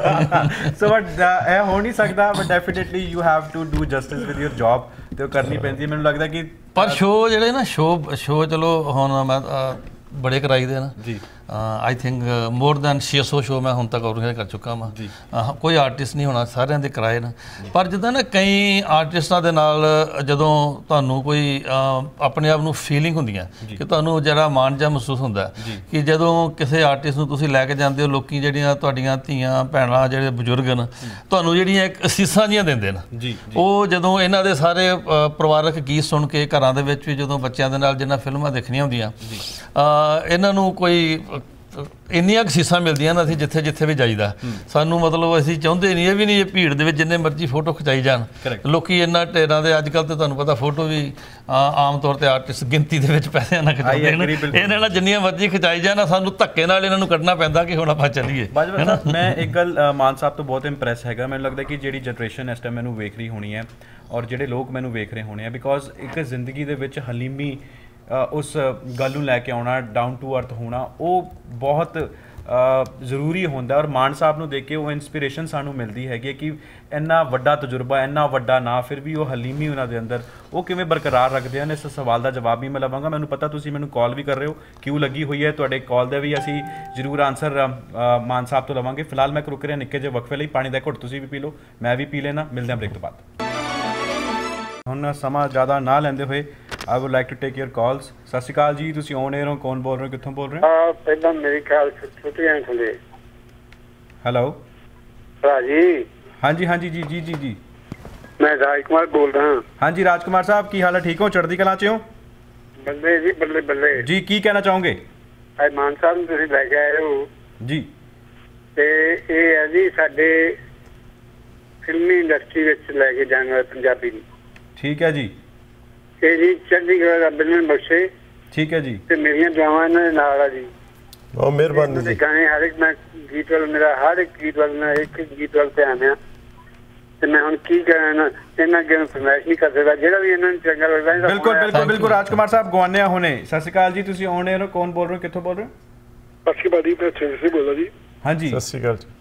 ਸੋ ਬਟ ਇਹ ਹੋ ਨਹੀਂ ਸਕਦਾ, but definitely you have to do justice with your job, ਤੇ ਉਹ ਕਰਨੀ ਪੈਂਦੀ ਹੈ। ਮੈਨੂੰ ਲੱਗਦਾ ਕਿ ਪਰ ਸ਼ੋਅ ਜਿਹੜੇ ਨਾ ਸ਼ੋਅ ਚਲੋ ਹੁਣ ਮੈਂ ਬੜੇ ਕਰਾਈ ਦੇ ਨਾ ਜੀ, I think more than 600 show ਮੈਂ ਹੁਣ ਤੱਕ ਆਰਗੇਨਾਈਜ਼ ਕਰ ਚੁੱਕਾ ਵਾਂ। ਕੋਈ ਆਰਟਿਸਟ ਨਹੀਂ ਹੋਣਾ, ਸਾਰਿਆਂ ਦੇ ਕਿਰਾਏ ਨਾ। ਪਰ ਜਿੱਦਾਂ ਨਾ ਕਈ ਆਰਟਿਸਟਾਂ ਦੇ ਨਾਲ ਜਦੋਂ ਤੁਹਾਨੂੰ ਕੋਈ ਆਪਣੇ ਆਪ ਨੂੰ ਫੀਲਿੰਗ ਹੁੰਦੀਆਂ ਕਿ ਤੁਹਾਨੂੰ ਜਿਹੜਾ ਮਾਣ ਜਿਹਾ ਮਹਿਸੂਸ ਹੁੰਦਾ ਕਿ ਜਦੋਂ ਕਿਸੇ ਆਰਟਿਸਟ ਨੂੰ ਤੁਸੀਂ ਲੈ ਕੇ ਜਾਂਦੇ ਹੋ, ਲੋਕੀ ਜਿਹੜੀਆਂ ਤੁਹਾਡੀਆਂ ਧੀਆਂ ਭੈਣਾਂ, ਜਿਹੜੇ ਬਜ਼ੁਰਗ ਨੇ, ਤੁਹਾਨੂੰ ਜਿਹੜੀਆਂ ਇੱਕ ਅਸੀਸਾਂ ਜਿਹੀਆਂ ਦਿੰਦੇ ਨੇ, ਉਹ ਜਦੋਂ ਇਹਨਾਂ ਦੇ ਸਾਰੇ ਪਰਿਵਾਰਕ ਗੀਤ ਸੁਣ ਕੇ ਘਰਾਂ ਦੇ ਵਿੱਚ ਵੀ ਜਦੋਂ ਬੱਚਿਆਂ ਦੇ ਨਾਲ ਜਿਹਨਾਂ ਫਿਲਮਾਂ ਦੇਖਣੀਆਂ ਹੁੰਦੀਆਂ, ਇਹਨਾਂ ਨੂੰ ਕੋਈ ਇੰਨੀਆਂ ਅਸੀਸਾਂ ਮਿਲਦੀਆਂ ਨਾ, ਅਸੀਂ ਜਿੱਥੇ ਵੀ ਜਾਈਦਾ ਸਾਨੂੰ ਮਤਲਬ ਅਸੀਂ ਚਾਹੁੰਦੇ ਨਹੀਂ, ਇਹ ਵੀ ਨਹੀਂ ਭੀੜ ਦੇ ਵਿੱਚ ਜਿੰਨੇ ਮਰਜ਼ੀ ਫੋਟੋ ਖਿਚਾਈ ਜਾਣ, ਲੋਕੀ ਇੰਨਾ ਢੇਰਾਂ ਦੇ ਅੱਜ ਕੱਲ੍ਹ ਤੇ ਤੁਹਾਨੂੰ ਪਤਾ ਫੋਟੋ ਵੀ ਆਮ ਤੌਰ ਤੇ ਆਰਟਿਸਟ ਗਿਣਤੀ ਦੇ ਵਿੱਚ ਪੈਸਿਆਂ ਨਾਲ ਖਿਚਾਉਂਦੇ ਨੇ, ਇਹਨਾਂ ਨਾਲ ਜਿੰਨੀਆਂ ਮਰਜ਼ੀ ਖਿਚਾਈ ਜਾਣ ਸਾਨੂੰ ਧੱਕੇ ਨਾਲ ਇਹਨਾਂ ਨੂੰ ਕੱਢਣਾ ਪੈਂਦਾ ਕਿ ਹੁਣ ਆਪਾਂ ਚੱਲੀਏ। ਮੈਂ ਇੱਕ ਗੱਲ ਮਾਨ ਸਾਹਿਬ ਤੋਂ ਬਹੁਤ ਇੰਪ੍ਰੈਸ ਹੈਗਾ, ਮੈਨੂੰ ਲੱਗਦਾ ਕਿ ਜਿਹੜੀ ਜਨਰੇਸ਼ਨ ਇਸ ਟਾਈਮ ਮੈਨੂੰ ਵੇਖ ਰਹੀ ਹੋਣੀ ਹੈ ਔਰ ਜਿਹੜੇ ਲੋਕ ਮੈਨੂੰ ਵੇਖ ਰਹੇ ਹੋਣੇ ਆ, ਬਿਕੋਜ਼ ਇੱਕ ਜ਼ਿੰਦਗੀ ਦੇ ਵਿੱਚ ਹਲੀਮੀ, ਉਸ ਗੱਲ ਨੂੰ ਲੈ ਕੇ ਆਉਣਾ, ਡਾਊਨ ਟੂ ਅਰਥ ਹੋਣਾ, ਉਹ ਬਹੁਤ ਜ਼ਰੂਰੀ ਹੁੰਦਾ। ਔਰ ਮਾਨ ਸਾਹਿਬ ਨੂੰ ਦੇਖ ਕੇ ਉਹ ਇੰਸਪੀਰੇਸ਼ਨ ਸਾਨੂੰ ਮਿਲਦੀ ਹੈਗੀ ਕਿ ਇੰਨਾ ਵੱਡਾ ਤਜਰਬਾ, ਇੰਨਾ ਵੱਡਾ ਨਾਂ, ਫਿਰ ਵੀ ਉਹ ਹਲੀਮੀ ਉਹਨਾਂ ਦੇ ਅੰਦਰ ਉਹ ਕਿਵੇਂ ਬਰਕਰਾਰ ਰੱਖਦੇ ਹਨ। ਇਸ ਸਵਾਲ ਦਾ ਜਵਾਬ ਵੀ ਮੈਂ ਲਵਾਂਗਾ। ਮੈਨੂੰ ਪਤਾ ਤੁਸੀਂ ਮੈਨੂੰ ਕਾਲ ਵੀ ਕਰ ਰਹੇ ਹੋ, ਕਿਉਂ ਲੱਗੀ ਹੋਈ ਹੈ, ਤੁਹਾਡੇ ਕਾਲ ਦੇ ਵੀ ਅਸੀਂ ਜ਼ਰੂਰ ਆਨਸਰ ਮਾਨ ਸਾਹਿਬ ਤੋਂ ਲਵਾਂਗੇ। ਫਿਲਹਾਲ ਮੈਂ ਰੁਕ ਰਿਹਾ ਨਿੱਕੇ ਜਿਹੇ ਵਕਫੇ ਲਈ, ਪਾਣੀ ਦਾ ਘੁੱਟ ਤੁਸੀਂ ਵੀ ਪੀ ਲਓ, ਮੈਂ ਵੀ ਪੀ ਲੈਣਾ। ਮਿਲਦੇ ਹਾਂ ਬ੍ਰੇਕ ਤੋਂ ਬਾਅਦ। ਹੁਣ ਸਮਾਂ ਜ਼ਿਆਦਾ ਨਾ ਲੈਂਦੇ ਹੋਏ I would like to take your calls. Sat Sri ਅਕਾਲ ਜੀ, ਤੁਸੀਂ ਔਨ ਏਅਰ ਹੋ, ਕੌਣ ਬੋਲ ਰਹੇ ਹੋ, ਕਿੱਥੋਂ ਬੋਲ ਰਹੇ ਹੋ? ਪਹਿਲਾਂ ਮੇਰੀ ਖਿਆਲ ਛੁੱਟੀਆਂ ਥੱਲੇ। ਹੈਲੋ ਰਾਜੀ। ਹਾਂਜੀ ਹਾਂਜੀ ਜੀ ਜੀ ਜੀ ਜੀ, ਮੈਂ ਰਾਜਕੁਮਾਰ ਬੋਲ ਰਿਹਾ। ਹਾਂਜੀ ਰਾਜਕੁਮਾਰ ਸਾਹਿਬ, ਕੀ ਹਾਲ ਹੈ? ਠੀਕ ਹੋ, ਚੜ੍ਹਦੀ ਕਲਾ 'ਚ ਹੋ? ਬੱਲੇ ਜੀ ਬੱਲੇ ਬੱਲੇ ਜੀ। ਕੀ ਕਹਿਣਾ ਚਾਹੋਗੇ? ਅੱਜ ਮਾਨ ਸਾਹਿਬ ਨੂੰ ਤੁਸੀਂ ਲੈ ਕੇ ਆਏ ਹੋ ਜੀ, ਤੇ ਇਹ ਹੈ ਜੀ ਸਾਡੇ ਫਿਲਮੀ ਇੰਡਸਟਰੀ ਵਿੱਚ ਲੈ ਕੇ ਜਾਣ ਵਾਲੇ ਪੰਜਾਬੀ ਨੂੰ। ਠੀਕ ਹੈ ਜੀ। ਇਹ ਜੀ ਚੰਡੀਗੜ੍ਹ ਰੱਬ ਨੇ ਬਖਸ਼ੇ। ਠੀਕ ਹੈ ਜੀ। ਤੇ ਮੇਰੀਆਂ ਦੁਆਵਾਂ ਇਹਨਾਂ ਦੇ ਨਾਲ ਆ ਜੀ। ਬਹੁਤ ਮਿਹਰਬਾਨੀ ਜੀ। ਗਾਣੇ ਹਰ ਇੱਕ, ਮੈਂ ਗੀਤ ਵੱਲ, ਮੇਰਾ ਹਰ ਇੱਕ ਗੀਤ ਵੱਲ, ਮੈਂ ਇੱਕ ਗੀਤ ਵੱਲ ਧਿਆਨ ਆ। ਤੇ ਮੈਂ ਹੁਣ ਕੀ ਕਰਾਂ, ਇਹਨਾਂ ਅੱਗੇ ਫਰਮਾਇਸ਼ ਨਹੀਂ ਕਰ ਸਕਦਾ, ਜਿਹੜਾ ਵੀ ਇਹਨਾਂ ਨੂੰ ਚੰਗਾ ਲੱਗਦਾ। ਬਿਲਕੁਲ ਬਿਲਕੁਲ ਬਿਲਕੁਲ। ਰਾਜਕੁਮਾਰ ਸਾਹਿਬ ਗਵਾਨਿਆ ਹੋਣੇ, ਸਤਿ ਸ਼੍ਰੀ ਅਕਾਲ ਜੀ, ਤੁਸੀਂ ਔਨ ਏਅਰ ਹੋ, ਕੌਣ ਬੋਲ ਰਹੇ ਹੋ, ਕਿੱਥੋਂ ਬੋਲ ਰਹੇ ਹੋ? ਸਤਿ ਸ਼੍ਰੀ ਅਕਾਲ ਜੀ, ਮੈਂ ਸਿੰਘ ਸਿੰਘ ਬੋਲਦਾ ਜੀ। ਹਾਂਜੀ ਸਤਿ ਸ਼੍ਰੀ ਅਕਾਲ ਜੀ।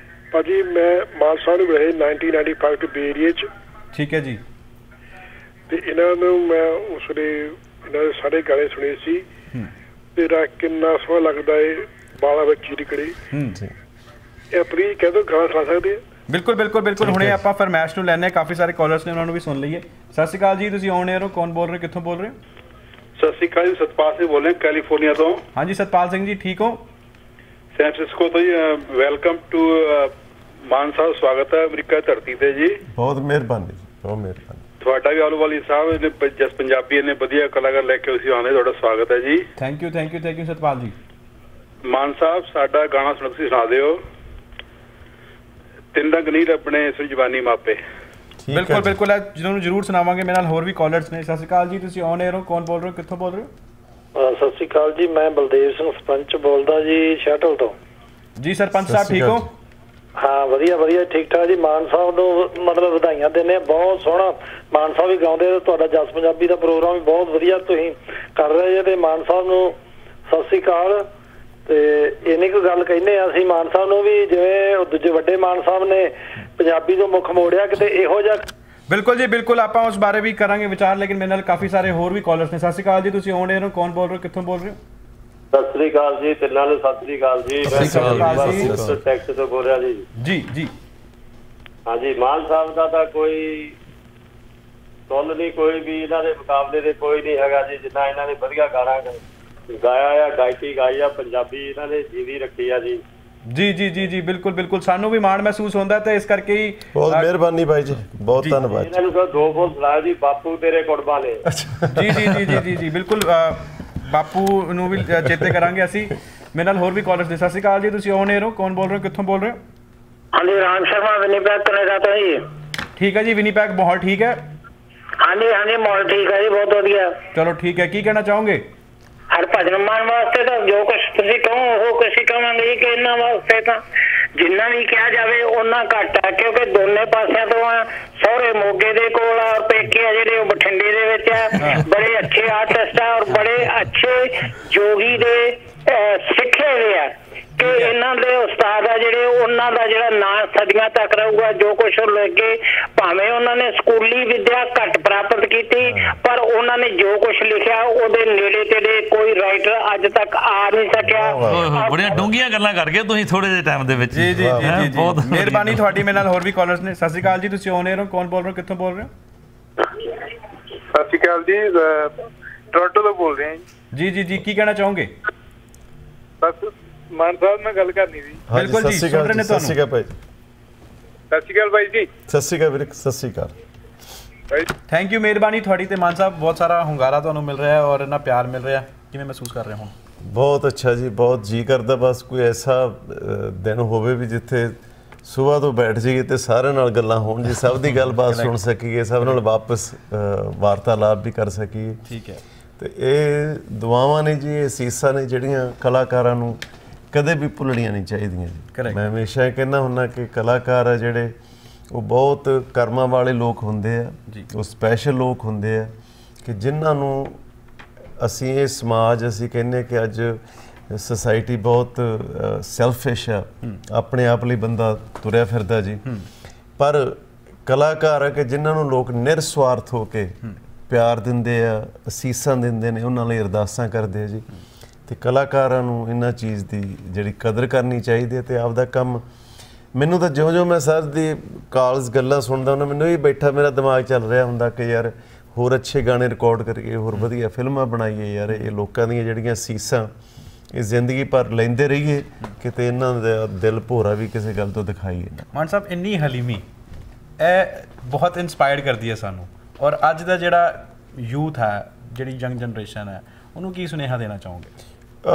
ਭਾਜੀ ਮੈਂ ਮਾਨ ਸਾਹਿਬ ਨੂੰ ਰਹੇ 1995 ਤੋਂ ਬੇ ਏਰੀਏ 'ਚ। ਠੀਕ ਹੈ ਜੀ। ਤੇ ਇਹਨਾਂ ਨੂੰ ਮੈਂ ਉਸ ਵੇਲੇ ਇਹਨਾਂ ਦੇ ਸਾਰੇ ਗਾਣੇ ਸੁਣੇ ਸੀ। ਤੇਰਾ ਕਿੰਨਾ ਸੋਹਣਾ ਲੱਗਦਾ ਏ ਬਾਲਾ ਵਿੱਚ ਚੀਰਕੜੀ। ਇਹ ਪ੍ਰੀ ਕਹਿ ਦੋ ਗਾਣਾ ਸੁਣਾ ਸਕਦੇ ਆ? ਬਿਲਕੁਲ ਬਿਲਕੁਲ ਬਿਲਕੁਲ। ਹੁਣੇ ਆਪਾਂ ਫਰਮਾਇਸ਼ ਨੂੰ ਲੈਣੇ, ਕਾਫੀ ਸਾਰੇ ਕਾਲਰਸ ਨੇ, ਉਹਨਾਂ ਨੂੰ ਵੀ ਸੁਣ ਲਈਏ। ਸਤਿ ਸ਼੍ਰੀ ਅਕਾਲ ਜੀ, ਤੁਸੀਂ ਔਨ 에ਅਰ ਹੋ, ਕੌਣ ਬੋਲ ਰਹੇ, ਕਿੱਥੋਂ ਬੋਲ ਰਹੇ ਹੋ? ਸਤਿ ਸ਼੍ਰੀ ਅਕਾਲ ਜੀ, ਸਤਪਾਲ ਸਿੰਘ ਬੋਲ ਰਹੇ ਕੈਲੀਫੋਰਨੀਆ ਤੋਂ। ਹਾਂਜੀ ਸਤਪਾਲ ਸਿੰਘ ਜੀ, ਠੀਕ ਹੋ? ਸੈਨ ਫ੍ਰਾਂਸਿਸਕੋ ਤੋਂ ਜੀ। ਵੈਲਕਮ ਟੂ ਮਾਨ ਸਾਹਿਬ, ਸਵਾਗਤ ਹੈ ਅਮਰੀਕਾ ਧਰਤੀ ਤੇ ਜੀ। ਬਹੁਤ ਮਿਹਰਬਾਨੀ ਜੀ, ਬਹੁਤ ਮਿਹਰਬਾਨੀ। ਤੁਹਾਡਾ ਵੀ ਆਲੂਵਾਲੀ ਸਾਹਿਬ ਨੇ ਜਸ ਪੰਜਾਬੀ ਨੇ ਵਧੀਆ ਕਲਾਕਾਰ ਲੈ ਕੇ ਤੁਸੀਂ ਆਉਂਦੇ, ਤੁਹਾਡਾ ਸਵਾਗਤ ਹੈ ਜੀ। Thank you thank you thank you Satpal ji. Maan ਸਾਹਿਬ ਸਾਡਾ ਗਾਣਾ ਸੁਣ ਤੁਸੀਂ ਸੁਣਾ ਦਿਓ, ਤਿੰਨ ਰੰਗ ਨਹੀਂ ਲੱਭਣੇ ਇਸ ਜਵਾਨੀ ਮਾਪੇ। ਬਿਲਕੁਲ ਬਿਲकुल, ਜਿਹਨਾਂ ਨੂੰ ਜ਼ਰੂਰ ਸੁਣਾਵਾਂਗੇ। ਮੇਰੇ ਨਾਲ ਹੋਰ ਵੀ ਕਾਲਰਸ ਨੇ। ਸਤਿ ਸ਼੍ਰੀ ਅਕਾਲ ਜੀ, ਤੁਸੀਂ ਔਨ 에ਅਰ ਹੋ, ਕੌਣ ਬੋਲ ਰਹੇ ਹੋ, ਕਿੱਥੋਂ ਬੋਲ ਰਹੇ ਹੋ? ਸਤਿ ਸ਼੍ਰੀ ਅਕਾਲ ਜੀ, ਮੈਂ ਬਲਦੇਵ ਸਿੰਘ ਸਰਪੰਚ ਬੋਲਦਾ ਜੀ, ਸ਼ਟਲ ਤੋਂ। ਜੀ ਸਰਪੰਚ ਸਾਹਿਬ ਠੀਕ ਹੋ? ਹਾਂ ਵਧੀਆ ਵਧੀਆ, ਠੀਕ ਠਾਕ ਜੀ। ਮਾਨ ਸਾਹਿਬ ਨੂੰ ਮਤਲਬ ਵਧਾਈਆਂ ਦਿੰਦੇ, ਬਹੁਤ ਸੋਹਣਾ ਮਾਨ ਸਾਹਿਬ ਵੀ ਗਾਉਂਦੇ, ਤੁਹਾਡਾ ਜਸ ਪੰਜਾਬੀ ਦਾ ਪ੍ਰੋਗਰਾਮ ਵੀ ਬਹੁਤ ਵਧੀਆ ਤੁਸੀਂ ਕਰ ਰਹੇ ਜੇ। ਤੇ ਮਾਨ ਸਾਹਿਬ ਨੂੰ ਸਤਿ ਸ਼੍ਰੀ ਅਕਾਲ। ਤੇ ਇੰਨੀ ਕੁ ਗੱਲ ਕਹਿੰਦੇ ਆ ਅਸੀਂ ਮਾਨ ਸਾਹਿਬ ਨੂੰ ਵੀ, ਜਿਵੇਂ ਦੂਜੇ ਵੱਡੇ ਮਾਨ ਸਾਹਿਬ ਨੇ ਪੰਜਾਬੀ ਤੋਂ ਮੁੱਖ ਮੋੜਿਆ, ਕਿਤੇ ਇਹੋ ਜਿਹਾ। ਬਿਲਕੁਲ ਜੀ ਬਿਲकुल, ਆਪਾਂ ਉਸ ਬਾਰੇ ਵੀ ਕਰਾਂਗੇ ਵਿਚਾਰ। ਲੇਕਿਨ ਮੇਰੇ ਨਾਲ ਕਾਫੀ ਸਾਰੇ ਹੋਰ ਵੀ ਕਾਲਰਸ ਨੇ। ਸਤਿ ਸ਼੍ਰੀ ਅਕਾਲ ਜੀ, ਤੁਸੀਂ ਔਨ 에ਅਰ ਹੋ, ਕੌਣ ਬੋਲ ਰਹੇ ਹੋ, ਕਿੱਥੋਂ ਬੋਲ ਰਹੇ ਹੋ? ਸਤਿ ਸ੍ਰੀ ਅਕਾਲ ਜੀ, ਤਿੰਨਾਂ ਨੂੰ ਸਤਿ ਸ੍ਰੀ ਅਕਾਲ ਜੀ। ਟੈਕਸ ਤੋਂ ਬੋਲ ਰਿਹਾ ਜੀ। ਜੀ ਜੀ ਹਾਂਜੀ, ਮਾਨ ਸਾਹਿਬ ਦਾ ਤਾਂ ਕੋਈ ਤੁੱਲ ਨਹੀਂ, ਕੋਈ ਵੀ ਇਹਨਾਂ ਦੇ ਮੁਕਾਬਲੇ ਦੇ ਕੋਈ ਨਹੀਂ ਹੈਗਾ ਜੀ। ਜਿੰਨਾ ਇਹਨਾਂ ਨੇ ਵਧੀਆ ਗਾਣਾ ਗਾਇਆ ਆ, ਗਾਇਕੀ ਗਾਈ ਆ, ਪੰਜਾਬੀ ਇਹਨਾਂ ਨੇ ਜੀਵੀ ਰੱਖੀ ਆ ਜੀ। ਜੀ ਜੀ ਜੀ ਜੀ ਬਿਲकुल ਬਿਲकुल, ਸਾਨੂੰ ਵੀ ਮਾਣ ਮਹਿਸੂਸ ਹੁੰਦਾ ਤੇ ਇਸ ਕਰਕੇ ਹੀ ਬਹੁਤ ਮਿਹਰਬਾਨੀ ਭਾਈ ਜੀ, ਬਹੁਤ ਧੰਨਵਾਦ। ਇਹਨਾਂ ਨੂੰ ਦੋ ਬੋਲ ਸੁਣਾਇਆ ਜੀ, ਬਾਪੂ ਤੇਰੇ ਕੁੜਬਾਂ ਨੇ। ਜੀ ਜੀ ਜੀ ਜੀ ਜੀ ਜੀ ਬਿਲकुल, ਬਾਪੂ ਨੂੰ ਵੀ ਚੇਤੇ ਕਰਾਂਗੇ ਅਸੀਂ। ਮੇਰੇ ਨਾਲ ਹੋਰ ਵੀ ਕਾਲਰਸ ਨੇ। ਸਤਿ ਸ਼੍ਰੀ ਅਕਾਲ ਜੀ, ਤੁਸੀਂ ਔਨ 에ਅਰ ਹੋ, ਕੌਣ ਬੋਲ ਰਹੇ ਹੋ, ਕਿੱਥੋਂ ਬੋਲ ਰਹੇ ਹੋ? ਹਾਂਜੀ ਰਾਮ ਸ਼ਰਮਾ, ਵਿਨੀਪੈਗ ਕੈਨੇਡਾ ਤੋਂ ਜੀ। ਠੀਕ ਹੈ ਜੀ, ਵਿਨੀਪੈਗ ਮਾਹੌਲ ਠੀਕ ਹੈ? ਹਾਂਜੀ ਹਾਂਜੀ ਮਾਹੌਲ ਠੀਕ ਹੈ ਜੀ, ਬਹੁਤ ਵਧੀਆ। ਚਲੋ ਠੀਕ ਹੈ, ਕੀ ਕਹਿਣਾ ਚਾਹੋਗੇ? ਹਰਭਜਨ ਮਾਨ ਵਾਸਤੇ ਤਾਂ ਜੋ ਕੁਛ ਤੁਸੀਂ ਕਹੋ ਉਹ ਕੁਛ ਕਹਾਂਗੇ ਕਿ ਇਹਨਾਂ ਵਾਸਤੇ ਤਾਂ ਜਿੰਨਾ ਵੀ ਕਿਹਾ ਜਾਵੇ ਉਹਨਾਂ ਘੱਟ ਆ, ਕਿਉਂਕਿ ਦੋਨੇ ਪਾਸਿਆਂ ਤੋਂ ਆ। ਸਹੁਰੇ ਮੋਗੇ ਦੇ ਕੋਲ ਆ, ਪੇਕੇ ਆ ਜਿਹੜੇ ਉਹ ਬਠਿੰਡੇ ਦੇ ਵਿੱਚ ਆ। ਬੜੇ ਅੱਛੇ ਆਰਟਿਸਟ ਆ ਔਰ ਬੜੇ ਅੱਛੇ ਜੋਗੀ ਦੇ ਸਿੱਖੇ ਹੋਏ ਆ ਕਿ ਇਹਨਾਂ ਦੇ ਉਸਤਾਦ ਆ ਜਿਹੜੇ, ਉਹਨਾਂ ਦਾ ਜਿਹੜਾ ਨਾਂ ਸਦੀਆਂ ਤੱਕ ਰਹੂਗਾ। ਜੋ ਕੁਛ ਉਹ ਲੈ ਕੇ, ਭਾਵੇਂ ਉਹਨਾਂ ਨੇ ਸਕੂਲੀ ਵਿੱਦਿਆ ਘੱਟ ਪ੍ਰਾਪਤ ਕੀਤੀ, ਪਰ ਉਹਨਾਂ ਨੇ ਜੋ ਕੁਛ ਲਿਖਿਆ ਉਹਦੇ ਨੇੜੇ ਤੇੜੇ ਕੋਈ ਰਾਈਟਰ ਅੱਜ ਤੱਕ ਆ ਨਹੀਂ ਸਕਿਆ। ਬੜੀਆਂ ਡੂੰਘੀਆਂ ਗੱਲਾਂ ਕਰ ਗਏ ਤੁਸੀਂ ਥੋੜੇ ਜਿਹੇ ਟਾਈਮ ਦੇ ਵਿੱਚ। ਜੀ ਜੀ ਜੀ ਬਹੁਤ ਮਿਹਰਬਾਨੀ ਤੁਹਾਡੀ। ਮੇਰੇ ਨਾਲ ਹੋਰ ਵੀ ਕਾਲਰਸ ਨੇ। ਸਤਿ ਸ਼੍ਰੀ ਅਕਾਲ ਜੀ, ਤੁਸੀਂ ਔਨ 에ਅਰ ਹੋ, ਕੌਣ ਬੋਲ ਰਹੇ ਹੋ, ਕਿੱਥੋਂ ਬੋਲ ਰਹੇ ਹੋ? ਸਤਿ ਸ਼੍ਰੀ ਅਕਾਲ ਜੀ, ਟੋਰਾਂਟੋ ਤੋਂ ਬੋਲ ਰਹੇ ਹਾਂ ਜੀ ਜੀ ਜੀ, ਕੀ ਕਹਿਣਾ ਚਾਹੋਗੇ? ਬਸ ਮਾਨ ਸਾਹਿਬ ਨਾਲ ਗੱਲ ਕਰਨੀ ਸੀ। ਬਿਲਕੁਲ ਜੀ, ਸੁਣ ਰਹੇ ਨੇ ਤੁਹਾਨੂੰ। ਸਤਿ ਸ਼੍ਰੀ ਅਕਾਲ ਭਾਈ। ਸਤਿ ਸ਼੍ਰੀ ਅਕਾਲ ਬਾਈ ਜੀ। ਸਤਿ ਸ਼੍ਰੀ ਅਕਾਲ ਵੀਰੇ, ਸਤਿ ਸ਼੍ਰੀ ਅਕਾਲ। ਥੈਂਕ ਯੂ, ਮਿਹਰਬਾਨੀ ਤੁਹਾਡੀ। ਤੇ ਮਾਨ ਸਾਹਿਬ ਬਹੁਤ ਸਾਰਾ ਹੁੰਗਾਰਾ ਤੁਹਾਨੂੰ ਮਿਲ ਰਿਹਾ ਹੈ ਔਰ ਇੰਨਾ ਪਿਆਰ ਮਿਲ ਰਿਹਾ, ਕਿਵੇਂ ਮਹਿਸੂਸ ਕਰ ਰਹੇ ਹੋ? ਬਹੁਤ ਅੱਛਾ ਜੀ, ਬਹੁਤ ਜੀ ਕਰਦਾ ਬਸ ਕੋਈ ਐਸਾ ਦਿਨ ਹੋਵੇ ਵੀ ਜਿੱਥੇ ਸਵੇਰ ਤੋਂ ਬੈਠ ਜਾਈਏ ਤੇ ਸਾਰਿਆਂ ਨਾਲ ਗੱਲਾਂ ਹੋਣ ਜੀ, ਸਭ ਦੀ ਗੱਲਬਾਤ ਸੁਣ ਸਕੀਏ, ਸਭ ਨਾਲ ਵਾਪਸ ਵਾਰਤਾਲਾਪ ਵੀ ਕਰ ਸਕੀਏ। ਠੀਕ ਹੈ। ਤੇ ਇਹ ਦੁਆਵਾਂ ਨੇ ਜੀ, ਇਹ ਅਸੀਸਾਂ ਨੇ ਜਿਹੜੀਆਂ ਕਲਾਕਾਰਾਂ ਨੂੰ ਕਦੇ ਵੀ ਭੁੱਲਣੀਆਂ ਨਹੀਂ ਚਾਹੀਦੀਆਂ ਜੀ। ਮੈਂ ਹਮੇਸ਼ਾ ਇਹ ਕਹਿੰਦਾ ਹੁੰਦਾ ਕਿ ਕਲਾਕਾਰ ਆ ਜਿਹੜੇ ਉਹ ਬਹੁਤ ਕਰਮਾਂ ਵਾਲੇ ਲੋਕ ਹੁੰਦੇ ਆ, ਉਹ ਸਪੈਸ਼ਲ ਲੋਕ ਹੁੰਦੇ ਆ ਕਿ ਜਿਨ੍ਹਾਂ ਨੂੰ ਅਸੀਂ ਇਹ ਸਮਾਜ ਅਸੀਂ ਕਹਿੰਦੇ ਕਿ ਅੱਜ ਸੋਸਾਇਟੀ ਬਹੁਤ ਸੈਲਫਿਸ਼ ਆ, ਆਪਣੇ ਆਪ ਲਈ ਬੰਦਾ ਤੁਰਿਆ ਫਿਰਦਾ ਜੀ। ਪਰ ਕਲਾਕਾਰ ਆ ਕਿ ਜਿਨ੍ਹਾਂ ਨੂੰ ਲੋਕ ਨਿਰਸਵਾਰਥ ਹੋ ਕੇ ਪਿਆਰ ਦਿੰਦੇ ਆ, ਅਸੀਸਾਂ ਦਿੰਦੇ ਨੇ, ਉਹਨਾਂ ਲਈ ਅਰਦਾਸਾਂ ਕਰਦੇ ਆ ਜੀ। ਤੇ ਕਲਾਕਾਰਾਂ ਨੂੰ ਇਹਨਾਂ ਚੀਜ਼ ਦੀ ਜਿਹੜੀ ਕਦਰ ਕਰਨੀ ਚਾਹੀਦੀ ਹੈ ਤੇ ਆਪਦਾ ਕੰਮ। ਮੈਨੂੰ ਤਾਂ ਜਿਉਂ-ਜਿਉਂ ਮੈਂ ਸਰ ਦੀ ਕਾਲਸ ਗੱਲਾਂ ਸੁਣਦਾ ਉਹਨਾਂ, ਮੈਨੂੰ ਵੀ ਬੈਠਾ ਮੇਰਾ ਦਿਮਾਗ ਚੱਲ ਰਿਹਾ ਹੁੰਦਾ ਕਿ ਯਾਰ ਹੋਰ ਅੱਛੇ ਗਾਣੇ ਰਿਕਾਰਡ ਕਰੀਏ, ਹੋਰ ਵਧੀਆ ਫਿਲਮਾਂ ਬਣਾਈਏ ਯਾਰ। ਇਹ ਲੋਕਾਂ ਦੀਆਂ ਜਿਹੜੀਆਂ ਸੀਸਾਂ ਇਹ ਜ਼ਿੰਦਗੀ ਭਰ ਲੈਂਦੇ ਰਹੀਏ, ਕਿਤੇ ਇਹਨਾਂ ਦਾ ਦਿਲ ਭੋਰਾ ਵੀ ਕਿਸੇ ਗੱਲ ਤੋਂ ਦਿਖਾਈਏ ਨਾ। ਮਾਨ ਸਾਹਿਬ ਇੰਨੀ ਹਲੀਮੀ ਇਹ ਬਹੁਤ ਇਨਸਪਾਇਰ ਕਰਦੀ ਹੈ ਸਾਨੂੰ। ਔਰ ਅੱਜ ਦਾ ਜਿਹੜਾ ਯੂਥ ਹੈ, ਜਿਹੜੀ ਯੰਗ ਜਨਰੇਸ਼ਨ ਹੈ, ਉਹਨੂੰ ਕੀ ਸੁਨੇਹਾ ਦੇਣਾ ਚਾਹੋਗੇ?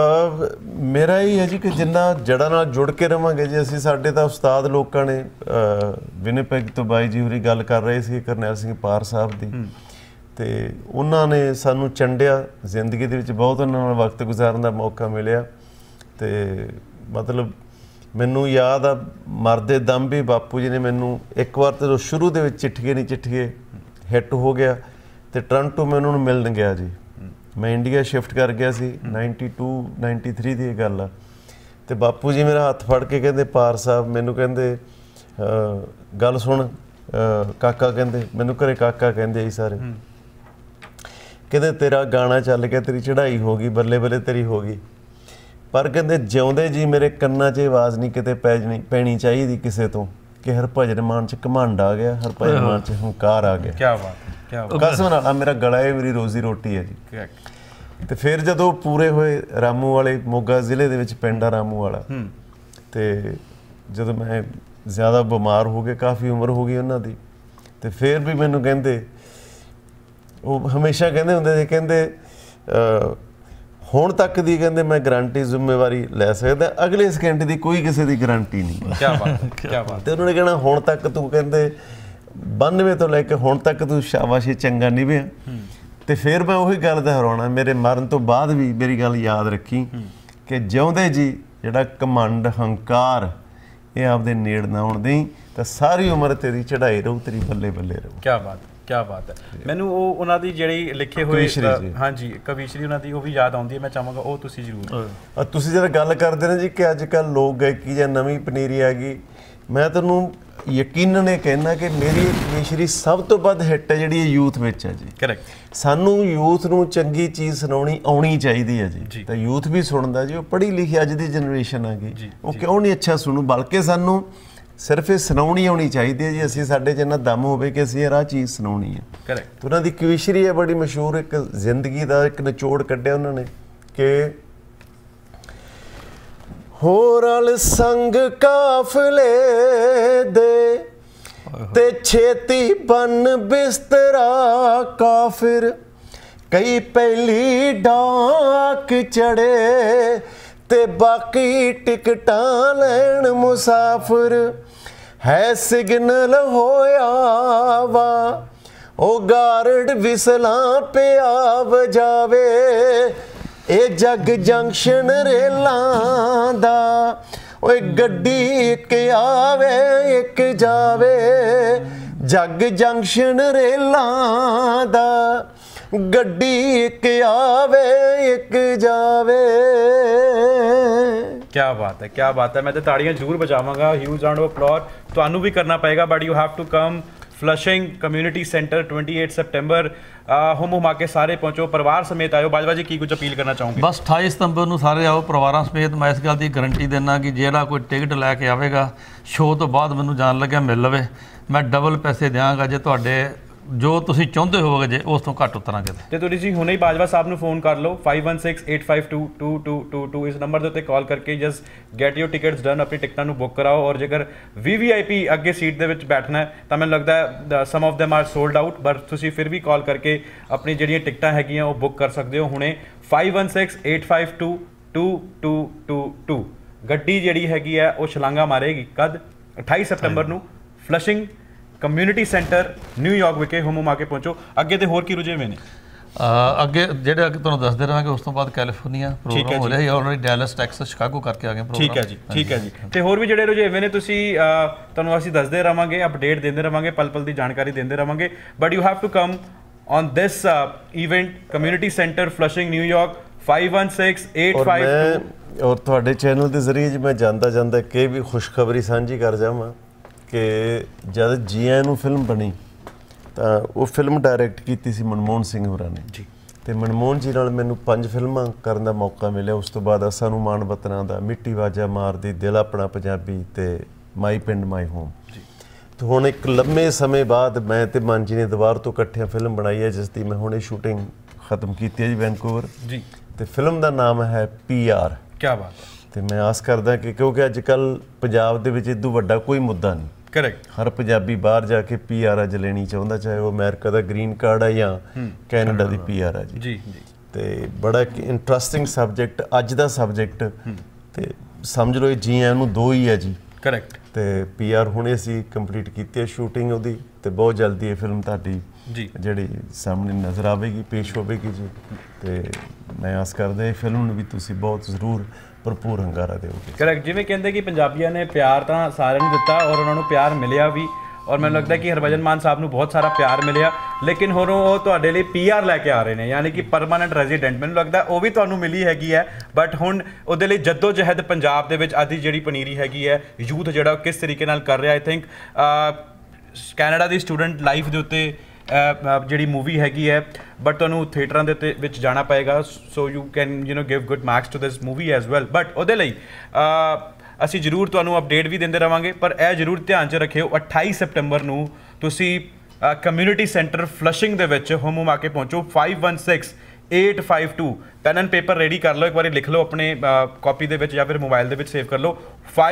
ਮੇਰਾ ਇਹ ਹੈ ਜੀ ਕਿ ਜਿੰਨਾ ਜੜ੍ਹਾਂ ਨਾਲ ਜੁੜ ਕੇ ਰਵਾਂਗੇ ਜੀ ਅਸੀਂ। ਸਾਡੇ ਤਾਂ ਉਸਤਾਦ ਲੋਕਾਂ ਨੇ, ਵਿਨੀਪੈਗ ਤੋਂ ਬਾਈ ਜੀ ਹੋਰੀ ਗੱਲ ਕਰ ਰਹੇ ਸੀ ਕਰਨੈਲ ਸਿੰਘ ਪਾਰ ਸਾਹਿਬ ਦੀ, ਤੇ ਉਹਨਾਂ ਨੇ ਸਾਨੂੰ ਚੰਡਿਆ ਜ਼ਿੰਦਗੀ ਦੇ ਵਿੱਚ, ਬਹੁਤ ਉਹਨਾਂ ਨਾਲ ਵਕਤ ਗੁਜ਼ਾਰਨ ਦਾ ਮੌਕਾ ਮਿਲਿਆ। ਤੇ ਮਤਲਬ ਮੈਨੂੰ ਯਾਦ ਆ ਮਰਦੇ ਦਮ ਵੀ ਬਾਪੂ ਜੀ ਨੇ ਮੈਨੂੰ ਇੱਕ ਵਾਰ ਤਾਂ ਸ਼ੁਰੂ ਦੇ ਵਿੱਚ ਚਿੱਠੀਏ ਨਹੀਂ ਚਿੱਠੀਏ ਹਿੱਟ ਹੋ ਗਿਆ ਤੇ ਟੋਰਾਂਟੋ ਮੈਂ ਉਹਨਾਂ ਨੂੰ ਮਿਲਣ ਗਿਆ ਜੀ। ਮੈਂ ਇੰਡੀਆ ਸ਼ਿਫਟ ਕਰ ਗਿਆ ਸੀ 92-93 ਦੀ ਇਹ ਗੱਲ ਆ। ਤੇ ਬਾਪੂ ਜੀ ਮੇਰਾ ਹੱਥ ਫੜ ਕੇ ਕਹਿੰਦੇ ਪਾਰ ਸਾਹਿਬ, ਮੈਨੂੰ ਕਹਿੰਦੇ ਗੱਲ ਸੁਣ ਕਾਕਾ, ਕਹਿੰਦੇ ਮੈਨੂੰ ਘਰੇ ਕਾਕਾ ਕਹਿੰਦੇ ਜੀ ਸਾਰੇ। ਕਹਿੰਦੇ ਤੇਰਾ ਗਾਣਾ ਚੱਲ ਗਿਆ, ਤੇਰੀ ਚੜ੍ਹਾਈ ਹੋ ਗਈ, ਬੱਲੇ ਬੱਲੇ ਤੇਰੀ ਹੋ ਗਈ, ਪਰ ਕਹਿੰਦੇ ਜਿਉਂਦੇ ਜੀ ਮੇਰੇ ਕੰਨਾਂ 'ਚ ਆਵਾਜ਼ ਨਹੀਂ ਕਿਤੇ ਪੈਣੀ ਚਾਹੀਦੀ ਕਿਸੇ ਤੋਂ ਕਿ ਹਰਭਜਨ ਮਾਨ 'ਚ ਘਮੰਡ ਆ ਗਿਆ, ਹਰਭਜਨ ਮਾਨ 'ਚ ਹੰਕਾਰ ਆ ਗਿਆ। ਕਿਆ ਬਾਤ, ਕਿਆ ਬਾਤ। ਕਸਮ ਨਾਲ ਮੇਰਾ ਗਲਾ ਹੈ, ਮੇਰੀ ਰੋਜ਼ੀ ਰੋਟੀ ਹੈ ਜੀ। ਤੇ ਫਿਰ ਜਦੋਂ ਪੂਰੇ ਹੋਏ ਰਾਮੂ ਵਾਲੇ, ਮੋਗਾ ਜ਼ਿਲ੍ਹੇ ਦੇ ਵਿੱਚ ਪਿੰਡ ਆ ਰਾਮੂ ਵਾਲਾ, ਤੇ ਜਦੋਂ ਮੈਂ ਜ਼ਿਆਦਾ ਬਿਮਾਰ ਹੋ ਗਏ, ਕਾਫੀ ਉਮਰ ਹੋ ਗਈ ਉਹਨਾਂ ਦੀ, ਤੇ ਫਿਰ ਵੀ ਮੈਨੂੰ ਕਹਿੰਦੇ, ਉਹ ਹਮੇਸ਼ਾ ਕਹਿੰਦੇ ਹੁੰਦੇ ਸੀ, ਕਹਿੰਦੇ ਹੁਣ ਤੱਕ ਦੀ ਕਹਿੰਦੇ ਮੈਂ ਗਰੰਟੀ ਜ਼ਿੰਮੇਵਾਰੀ ਲੈ ਸਕਦਾ, ਅਗਲੇ ਸਕਿੰਟ ਦੀ ਕੋਈ ਕਿਸੇ ਦੀ ਗਰੰਟੀ ਨਹੀਂ। ਕਿਆ ਬਾਤ, ਕਿਆ ਬਾਤ। ਤੇ ਉਹਨਾਂ ਨੇ ਕਹਿਣਾ ਹੁਣ ਤੱਕ ਤੂੰ ਕਹਿੰਦੇ 92 ਤੋਂ ਲੈ ਕੇ ਹੁਣ ਤੱਕ ਤੂੰ ਸ਼ਾਬਾਸ਼ ਚੰਗਾ ਨਿਭਿਆ। ਤੇ ਫਿਰ ਮੈਂ ਉਹੀ ਗੱਲ ਦੁਹਰਾਉਣਾ, ਮੇਰੇ ਮਰਨ ਤੋਂ ਬਾਅਦ ਵੀ ਮੇਰੀ ਗੱਲ ਯਾਦ ਰੱਖੀ ਕਿ ਜਿਉਂਦੇ ਜੀ ਜਿਹੜਾ ਘਮੰਡ ਹੰਕਾਰ ਇਹ ਆਪਦੇ ਨੇੜ ਨਾ ਆਉਣ ਦੇਈਂ ਤਾਂ ਸਾਰੀ ਉਮਰ ਤੇਰੀ ਚੜ੍ਹਾਈ ਰਹੂ, ਤੇਰੀ ਬੱਲੇ ਬੱਲੇ ਰਹੂ। ਕਿਆ ਬਾਤ, ਕਿਆ ਬਾਤ ਹੈ। ਮੈਨੂੰ ਉਹ ਉਹਨਾਂ ਦੀ ਜਿਹੜੀ ਲਿਖੇ ਹੋਏ, ਹਾਂਜੀ ਕਵੀਸ਼ਰੀ ਉਹਨਾਂ ਦੀ, ਉਹ ਵੀ ਯਾਦ ਆਉਂਦੀ ਹੈ। ਮੈਂ ਚਾਹਾਂਗਾ ਉਹ ਤੁਸੀਂ ਜ਼ਰੂਰ। ਤੁਸੀਂ ਜਿਹੜਾ ਗੱਲ ਕਰਦੇ ਨੇ ਜੀ ਕਿ ਅੱਜ ਕੱਲ੍ਹ ਲੋਕ ਗਾਇਕੀ ਜਾਂ ਨਵੀਂ ਪਨੀਰੀ ਆ ਗਈ, ਮੈਂ ਤੁਹਾਨੂੰ ਯਕੀਨਨ ਇਹ ਕਹਿਣਾ ਕਿ ਮੇਰੀ ਕਵੀਸ਼ਰੀ ਸਭ ਤੋਂ ਵੱਧ ਹਿੱਟ ਹੈ ਜਿਹੜੀ ਇਹ ਯੂਥ ਵਿੱਚ ਹੈ ਜੀ। ਕਰੈਕਟ। ਸਾਨੂੰ ਯੂਥ ਨੂੰ ਚੰਗੀ ਚੀਜ਼ ਸੁਣਾਉਣੀ ਆਉਣੀ ਚਾਹੀਦੀ ਹੈ ਜੀ। ਤਾਂ ਯੂਥ ਵੀ ਸੁਣਦਾ ਜੀ, ਉਹ ਪੜ੍ਹੀ ਲਿਖੀ ਅੱਜ ਦੀ ਜਨਰੇਸ਼ਨ ਆ ਗਈ, ਉਹ ਕਿਉਂ ਨਹੀਂ ਅੱਛਾ ਸੁਣੂ, ਬਲਕਿ ਸਾਨੂੰ ਸਿਰਫ ਇਹ ਸੁਣਾਉਣੀ ਆਉਣੀ ਚਾਹੀਦੀ ਹੈ ਜੀ। ਅਸੀਂ ਸਾਡੇ 'ਚ ਇੰਨਾ ਦਮ ਹੋਵੇ ਕਿ ਅਸੀਂ ਇਹ ਰਾਹ ਚੀਜ਼ ਸੁਣਾਉਣੀ ਹੈ। ਕਰੈਕਟ। ਉਹਨਾਂ ਦੀ ਕਵੀਸ਼ਰੀ ਹੈ ਬੜੀ ਮਸ਼ਹੂਰ, ਇੱਕ ਜ਼ਿੰਦਗੀ ਦਾ ਇੱਕ ਨਿਚੋੜ ਕੱਢਿਆ ਉਹਨਾਂ ਨੇ ਕਿ ਹੋ ਰਲ ਸੰਗ ਕਾਫਲੇ ਦੇ ਤੇ ਛੇਤੀ ਬਨ ਬਿਸਤਰਾ ਕਾਫਿਰ, ਕਈ ਪਹਿਲੀ ਡਾਕ ਚੜੇ ਤੇ ਬਾਕੀ ਟਿਕਟਾਂ ਲੈਣ ਮੁਸਾਫਿਰ, ਹੈ ਸਿਗਨਲ ਹੋਇਆ ਵਾ ਉਹ ਗਾਰਡ ਵਿਸਲਾਂ ਪਿਆ ਵਜਾਵੇ, ਇਹ ਜੱਗ ਜੰਕਸ਼ਨ ਰੇਲਾਂ ਦਾ, ਓਏ ਗੱਡੀ ਇੱਕ ਆਵੇ ਇੱਕ ਜਾਵੇ, ਜੱਗ ਜੰਕਸ਼ਨ ਰੇਲਾਂ ਦਾ, ਗੱਡੀ ਇੱਕ ਆਵੇ ਇੱਕ ਜਾਵੇ। ਕਿਆ ਬਾਤ ਹੈ, ਕਿਆ ਬਾਤ ਹੈ। ਮੈਂ ਤਾਂ ਤਾੜੀਆਂ ਜ਼ਰੂਰ ਬਜਾਵਾਂਗਾ, ਹਿਊਜ ਰਾਊਂਡ ਆਫ ਅਪਲੌਜ਼ ਤੁਹਾਨੂੰ ਵੀ ਕਰਨਾ ਪਏਗਾ, but you have to come Flushing community centre 28 ਸਤੰਬਰ। ਹੁਮ ਹੁਮਾ ਕੇ ਸਾਰੇ ਪਹੁੰਚੋ, ਪਰਿਵਾਰ ਸਮੇਤ ਆਇਓ। ਬਾਜਵਾ ਜੀ ਕੀ ਕੁਝ ਅਪੀਲ ਕਰਨਾ ਚਾਹੋਗੇ? ਬਸ 28 ਸਤੰਬਰ ਨੂੰ ਸਾਰੇ ਆਓ ਪਰਿਵਾਰਾਂ ਸਮੇਤ। ਮੈਂ ਇਸ ਗੱਲ ਦੀ ਗਰੰਟੀ ਦਿੰਦਾ ਕਿ ਜਿਹੜਾ ਕੋਈ ਟਿਕਟ ਲੈ ਕੇ ਆਵੇਗਾ ਸ਼ੋਅ ਤੋਂ ਬਾਅਦ ਮੈਨੂੰ ਜਾਣ ਲੱਗਿਆ ਮਿਲ ਲਵੇ, ਮੈਂ ਡਬਲ ਪੈਸੇ ਦਿਆਂਗਾ ਜੇ ਤੁਹਾਡੇ ਜੋ ਤੁਸੀਂ ਚਾਹੁੰਦੇ ਹੋਵੋਗੇ ਜੇ ਉਸ ਤੋਂ ਘੱਟ ਉਤਰਾਂਗੇ। ਤੇ ਤੁਸੀਂ ਹੁਣੇ ਹੀ ਬਾਜਵਾ ਸਾਹਿਬ ਨੂੰ ਫੋਨ ਕਰ ਲਓ 5168522222 ਇਸ ਨੰਬਰ ਦੇ ਉੱਤੇ ਕਾਲ ਕਰਕੇ just get your tickets done, ਆਪਣੀ ਟਿਕਟਾਂ ਨੂੰ ਬੁੱਕ ਕਰਾਓ। ਔਰ ਜੇਕਰ VVIP ਅੱਗੇ ਸੀਟ ਦੇ ਵਿੱਚ ਬੈਠਣਾ ਹੈ ਤਾਂ ਮੈਨੂੰ ਲੱਗਦਾ some of them are sold out, but ਤੁਸੀਂ ਫਿਰ ਵੀ ਕਾਲ ਕਰਕੇ ਆਪਣੀ ਜਿਹੜੀਆਂ ਟਿਕਟਾਂ ਹੈਗੀਆਂ ਉਹ ਬੁੱਕ ਕਰ ਸਕਦੇ ਹੋ ਹੁਣੇ 5168522222। ਗੱਡੀ ਜਿਹੜੀ ਹੈਗੀ ਹੈ ਉਹ ਛਲਾਂਗਾ ਮਾਰੇਗੀ ਕਦ? 28 ਸਤੰਬਰ ਨੂੰ ਫਲਸ਼ਿੰਗ ਕਮਿਊਨਿਟੀ ਸੈਂਟਰ ਨਿਊਯਾਰਕ ਵਿਖੇ। ਹੁਮ ਆ ਕੇ ਪਹੁੰਚੋ। ਅੱਗੇ ਤੇ ਹੋਰ ਕੀ ਰੁਝੇਵੇਂ ਨੇ? ਅੱਗੇ ਜਿਹੜੇ ਅੱਗੇ ਤੁਹਾਨੂੰ ਦੱਸਦੇ ਰਹਾਂਗੇ। ਉਸ ਤੋਂ ਬਾਅਦ ਕੈਲੀਫੋਰਨੀਆ ਪ੍ਰੋਗਰਾਮ ਹੋ ਰਿਹਾ ਹੈ, ਆਲਰੇਡੀ ਡੈਲਸ ਟੈਕਸਸ ਸ਼ਿਕਾਗੋ ਕਰਕੇ ਆ ਗਏ ਪ੍ਰੋਗਰਾਮ। ਠੀਕ ਹੈ ਜੀ, ਠੀਕ ਹੈ ਜੀ। ਤੇ ਹੋਰ ਵੀ ਜਿਹੜੇ ਰੁਝੇਵੇਂ ਨੇ ਤੁਸੀਂ ਤੁਹਾਨੂੰ ਅਸੀਂ ਦੱਸਦੇ ਰਹਾਂਗੇ, ਅਪਡੇਟ ਦਿੰਦੇ ਰਹਾਂਗੇ, ਪਲ ਪਲ ਦੀ ਜਾਣਕਾਰੀ ਦਿੰਦੇ ਰਹਾਂਗੇ। But you have to come on this event community centre Flushing New York 516852। ਔਰ ਤੁਹਾਡੇ ਚੈਨਲ ਦੇ ਜ਼ਰੀਏ ਜੀ ਮੈਂ ਜਾਂਦਾ ਕਿ ਵੀ ਖੁਸ਼ਖਬਰੀ ਸਾਂਝੀ ਕਰ ਜਾਵਾਂ ਕਿ ਜਦ ਜੀਆਂ ਨੂੰ ਫਿਲਮ ਬਣੀ ਤਾਂ ਉਹ ਫਿਲਮ ਡਾਇਰੈਕਟ ਕੀਤੀ ਸੀ ਮਨਮੋਹਨ ਸਿੰਘ ਹੋਰਾਂ ਨੇ ਜੀ। ਤੇ ਮਨਮੋਹਨ ਜੀ ਨਾਲ ਮੈਨੂੰ 5 ਫਿਲਮਾਂ ਕਰਨ ਦਾ ਮੌਕਾ ਮਿਲਿਆ। ਉਸ ਤੋਂ ਬਾਅਦ ਅਸਾਂ ਨੂੰ ਮਾਣ ਵਤਨਾਂ ਦਾ, ਮਿੱਟੀ ਵਾਜਾ ਮਾਰਦੀ, ਦਿਲ ਆਪਣਾ ਪੰਜਾਬੀ ਤੇ ਮਾਈ ਪਿੰਡ ਮਾਈ ਹੋਮ ਜੀ। ਤੇ ਹੁਣ ਇੱਕ ਲੰਮੇ ਸਮੇਂ ਬਾਅਦ ਮੈਂ ਤੇ ਮਨ ਜੀ ਨੇ ਦੁਬਾਰਾ ਤੋਂ ਇਕੱਠਿਆਂ ਫਿਲਮ ਬਣਾਈ ਹੈ, ਜਿਸ ਦੀ ਮੈਂ ਹੁਣੇ ਸ਼ੂਟਿੰਗ ਖਤਮ ਕੀਤੀ ਹੈ ਜੀ ਵੈਨਕੂਵਰ ਜੀ। ਤੇ ਫਿਲਮ ਦਾ ਨਾਮ ਹੈ PR। ਕੀ ਬਾਤ ਹੈ। ਤੇ ਮੈਂ ਆਸ ਕਰਦਾ ਕਿ ਕਿਉਂਕਿ ਅੱਜ ਕੱਲ੍ਹ ਪੰਜਾਬ ਦੇ ਵਿੱਚ ਇਦੋਂ ਵੱਡਾ ਕੋਈ ਮੁੱਦਾ ਨਹੀਂ। ਕਰੈਕਟ। ਹਰ ਪੰਜਾਬੀ ਬਾਹਰ ਜਾ ਕੇ PR ਅੱਜ ਲੈਣੀ ਚਾਹੁੰਦਾ, ਚਾਹੇ ਉਹ ਅਮਰੀਕਾ ਦਾ ਗ੍ਰੀਨ ਕਾਰਡ ਹੈ ਜਾਂ ਕੈਨੇਡਾ ਦੀ PR ਹੈ ਜੀ। ਜੀ। ਤੇ ਬੜਾ ਇੱਕ ਇੰਟਰਸਟਿੰਗ ਸਬਜੈਕਟ ਅੱਜ ਦਾ ਸਬਜੈਕਟ। ਤੇ ਸਮਝ ਲਓ ਇਹ ਜੀਆਂ ਨੂੰ 2 ਹੀ ਹੈ ਜੀ। ਕਰੈਕਟ। ਤੇ PR ਹੁਣੇ ਅਸੀਂ ਕੰਪਲੀਟ ਕੀਤੀ ਹੈ ਸ਼ੂਟਿੰਗ ਉਹਦੀ, ਤੇ ਬਹੁਤ ਜਲਦੀ ਇਹ ਫਿਲਮ ਤੁਹਾਡੀ ਜੀ ਜਿਹੜੀ ਸਾਹਮਣੇ ਨਜ਼ਰ ਆਵੇਗੀ, ਪੇਸ਼ ਹੋਵੇਗੀ ਜੀ। ਤੇ ਮੈਂ ਆਸ ਕਰਦਾ ਇਹ ਫਿਲਮ ਨੂੰ ਵੀ ਤੁਸੀਂ ਬਹੁਤ ਜ਼ਰੂਰ ਭਰਪੂਰ ਹੰਗਾਰਾ ਦਿਓਗੇ। ਕਰੈਕਟ। ਜਿਵੇਂ ਕਹਿੰਦੇ ਕਿ ਪੰਜਾਬੀਆਂ ਨੇ ਪਿਆਰ ਤਾਂ ਸਾਰਿਆਂ ਨੂੰ ਦਿੱਤਾ ਔਰ ਉਹਨਾਂ ਨੂੰ ਪਿਆਰ ਮਿਲਿਆ ਵੀ, ਔਰ ਮੈਨੂੰ ਲੱਗਦਾ ਕਿ ਹਰਭਜਨ ਮਾਨ ਸਾਹਿਬ ਨੂੰ ਬਹੁਤ ਸਾਰਾ ਪਿਆਰ ਮਿਲਿਆ, ਲੇਕਿਨ ਹੁਣ ਉਹ ਤੁਹਾਡੇ ਲਈ PR ਲੈ ਕੇ ਆ ਰਹੇ ਨੇ, ਯਾਨੀ ਕਿ ਪਰਮਾਨੈਂਟ ਰੈਜ਼ੀਡੈਂਟ। ਮੈਨੂੰ ਲੱਗਦਾ ਉਹ ਵੀ ਤੁਹਾਨੂੰ ਮਿਲੀ ਹੈਗੀ ਹੈ, ਬਟ ਹੁਣ ਉਹਦੇ ਲਈ ਜੱਦੋ ਜਹਿਦ ਪੰਜਾਬ ਦੇ ਵਿੱਚ ਅੱਜ ਦੀ ਜਿਹੜੀ ਪਨੀਰੀ ਹੈਗੀ ਹੈ, ਯੂਥ ਜਿਹੜਾ ਕਿਸ ਤਰੀਕੇ ਨਾਲ ਕਰ ਰਿਹਾ। ਆਈ ਥਿੰਕ ਕੈਨੇਡਾ ਦੀ ਸਟੂਡੈਂਟ ਲਾਈਫ ਦੇ ਉੱਤੇ ਜਿਹੜੀ ਮੂਵੀ ਹੈਗੀ ਹੈ, ਬਟ ਤੁਹਾਨੂੰ ਥੀਏਟਰਾਂ ਦੇ ਵਿੱਚ ਜਾਣਾ ਪਏਗਾ, so you can give good marks to this movie as well. But ਉਹਦੇ ਲਈ ਅਸੀਂ ਜ਼ਰੂਰ ਤੁਹਾਨੂੰ ਅਪਡੇਟ ਵੀ ਦਿੰਦੇ ਰਵਾਂਗੇ, ਪਰ ਇਹ ਜ਼ਰੂਰ ਧਿਆਨ 'ਚ ਰੱਖਿਓ 28 ਸੈਪਟੰਬਰ ਨੂੰ ਤੁਸੀਂ ਕਮਿਊਨਿਟੀ ਸੈਂਟਰ ਫਲਸ਼ਿੰਗ ਦੇ ਵਿੱਚ ਹੁਮ ਆ ਕੇ ਪਹੁੰਚੋ। 516852 ਪੈਨ ਐਂਡ ਪੇਪਰ ਰੈਡੀ ਕਰ ਲਓ, ਇੱਕ ਵਾਰੀ ਲਿਖ ਲਓ ਆਪਣੇ ਕਾਪੀ ਦੇ ਵਿੱਚ ਜਾਂ ਫਿਰ ਮੋਬਾਈਲ ਦੇ ਵਿੱਚ ਸੇਵ ਕਰ ਲਓ।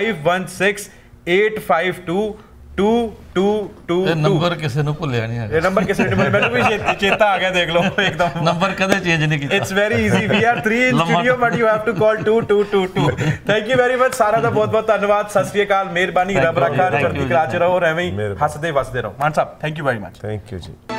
5168522222। ਇਹ ਨੰਬਰ ਕਿਸੇ ਨੂੰ ਭੁੱਲਿਆ ਨਹੀਂ ਹੈਗਾ, ਇਹ ਨੰਬਰ ਕਿਸੇ ਨੂੰ ਮੈਨੂੰ ਵੀ ਚੇਤਾ ਆ ਗਿਆ, ਦੇਖ ਲਓ ਇੱਕਦਮ ਨੰਬਰ ਕਦੇ ਚੇਂਜ ਨਹੀਂ ਕੀਤਾ। It's very easy, we are 3 in studio but you have to call 2222। Thank you very much, ਸਾਰਾ ਦਾ ਬਹੁਤ ਬਹੁਤ ਧੰਨਵਾਦ, ਸਤਿ ਸ਼੍ਰੀ ਅਕਾਲ, ਮਿਹਰਬਾਨੀ, ਰੱਬ ਰੱਖਾ, ਚੜ੍ਹਦੀ ਕਲਾ 'ਚ ਰਹੋ, ਐਵੇਂ ਹੀ ਹੱਸਦੇ ਵਸਦੇ ਰਹੋ। Maan sahib thank you very much. Thank you ਜੀ।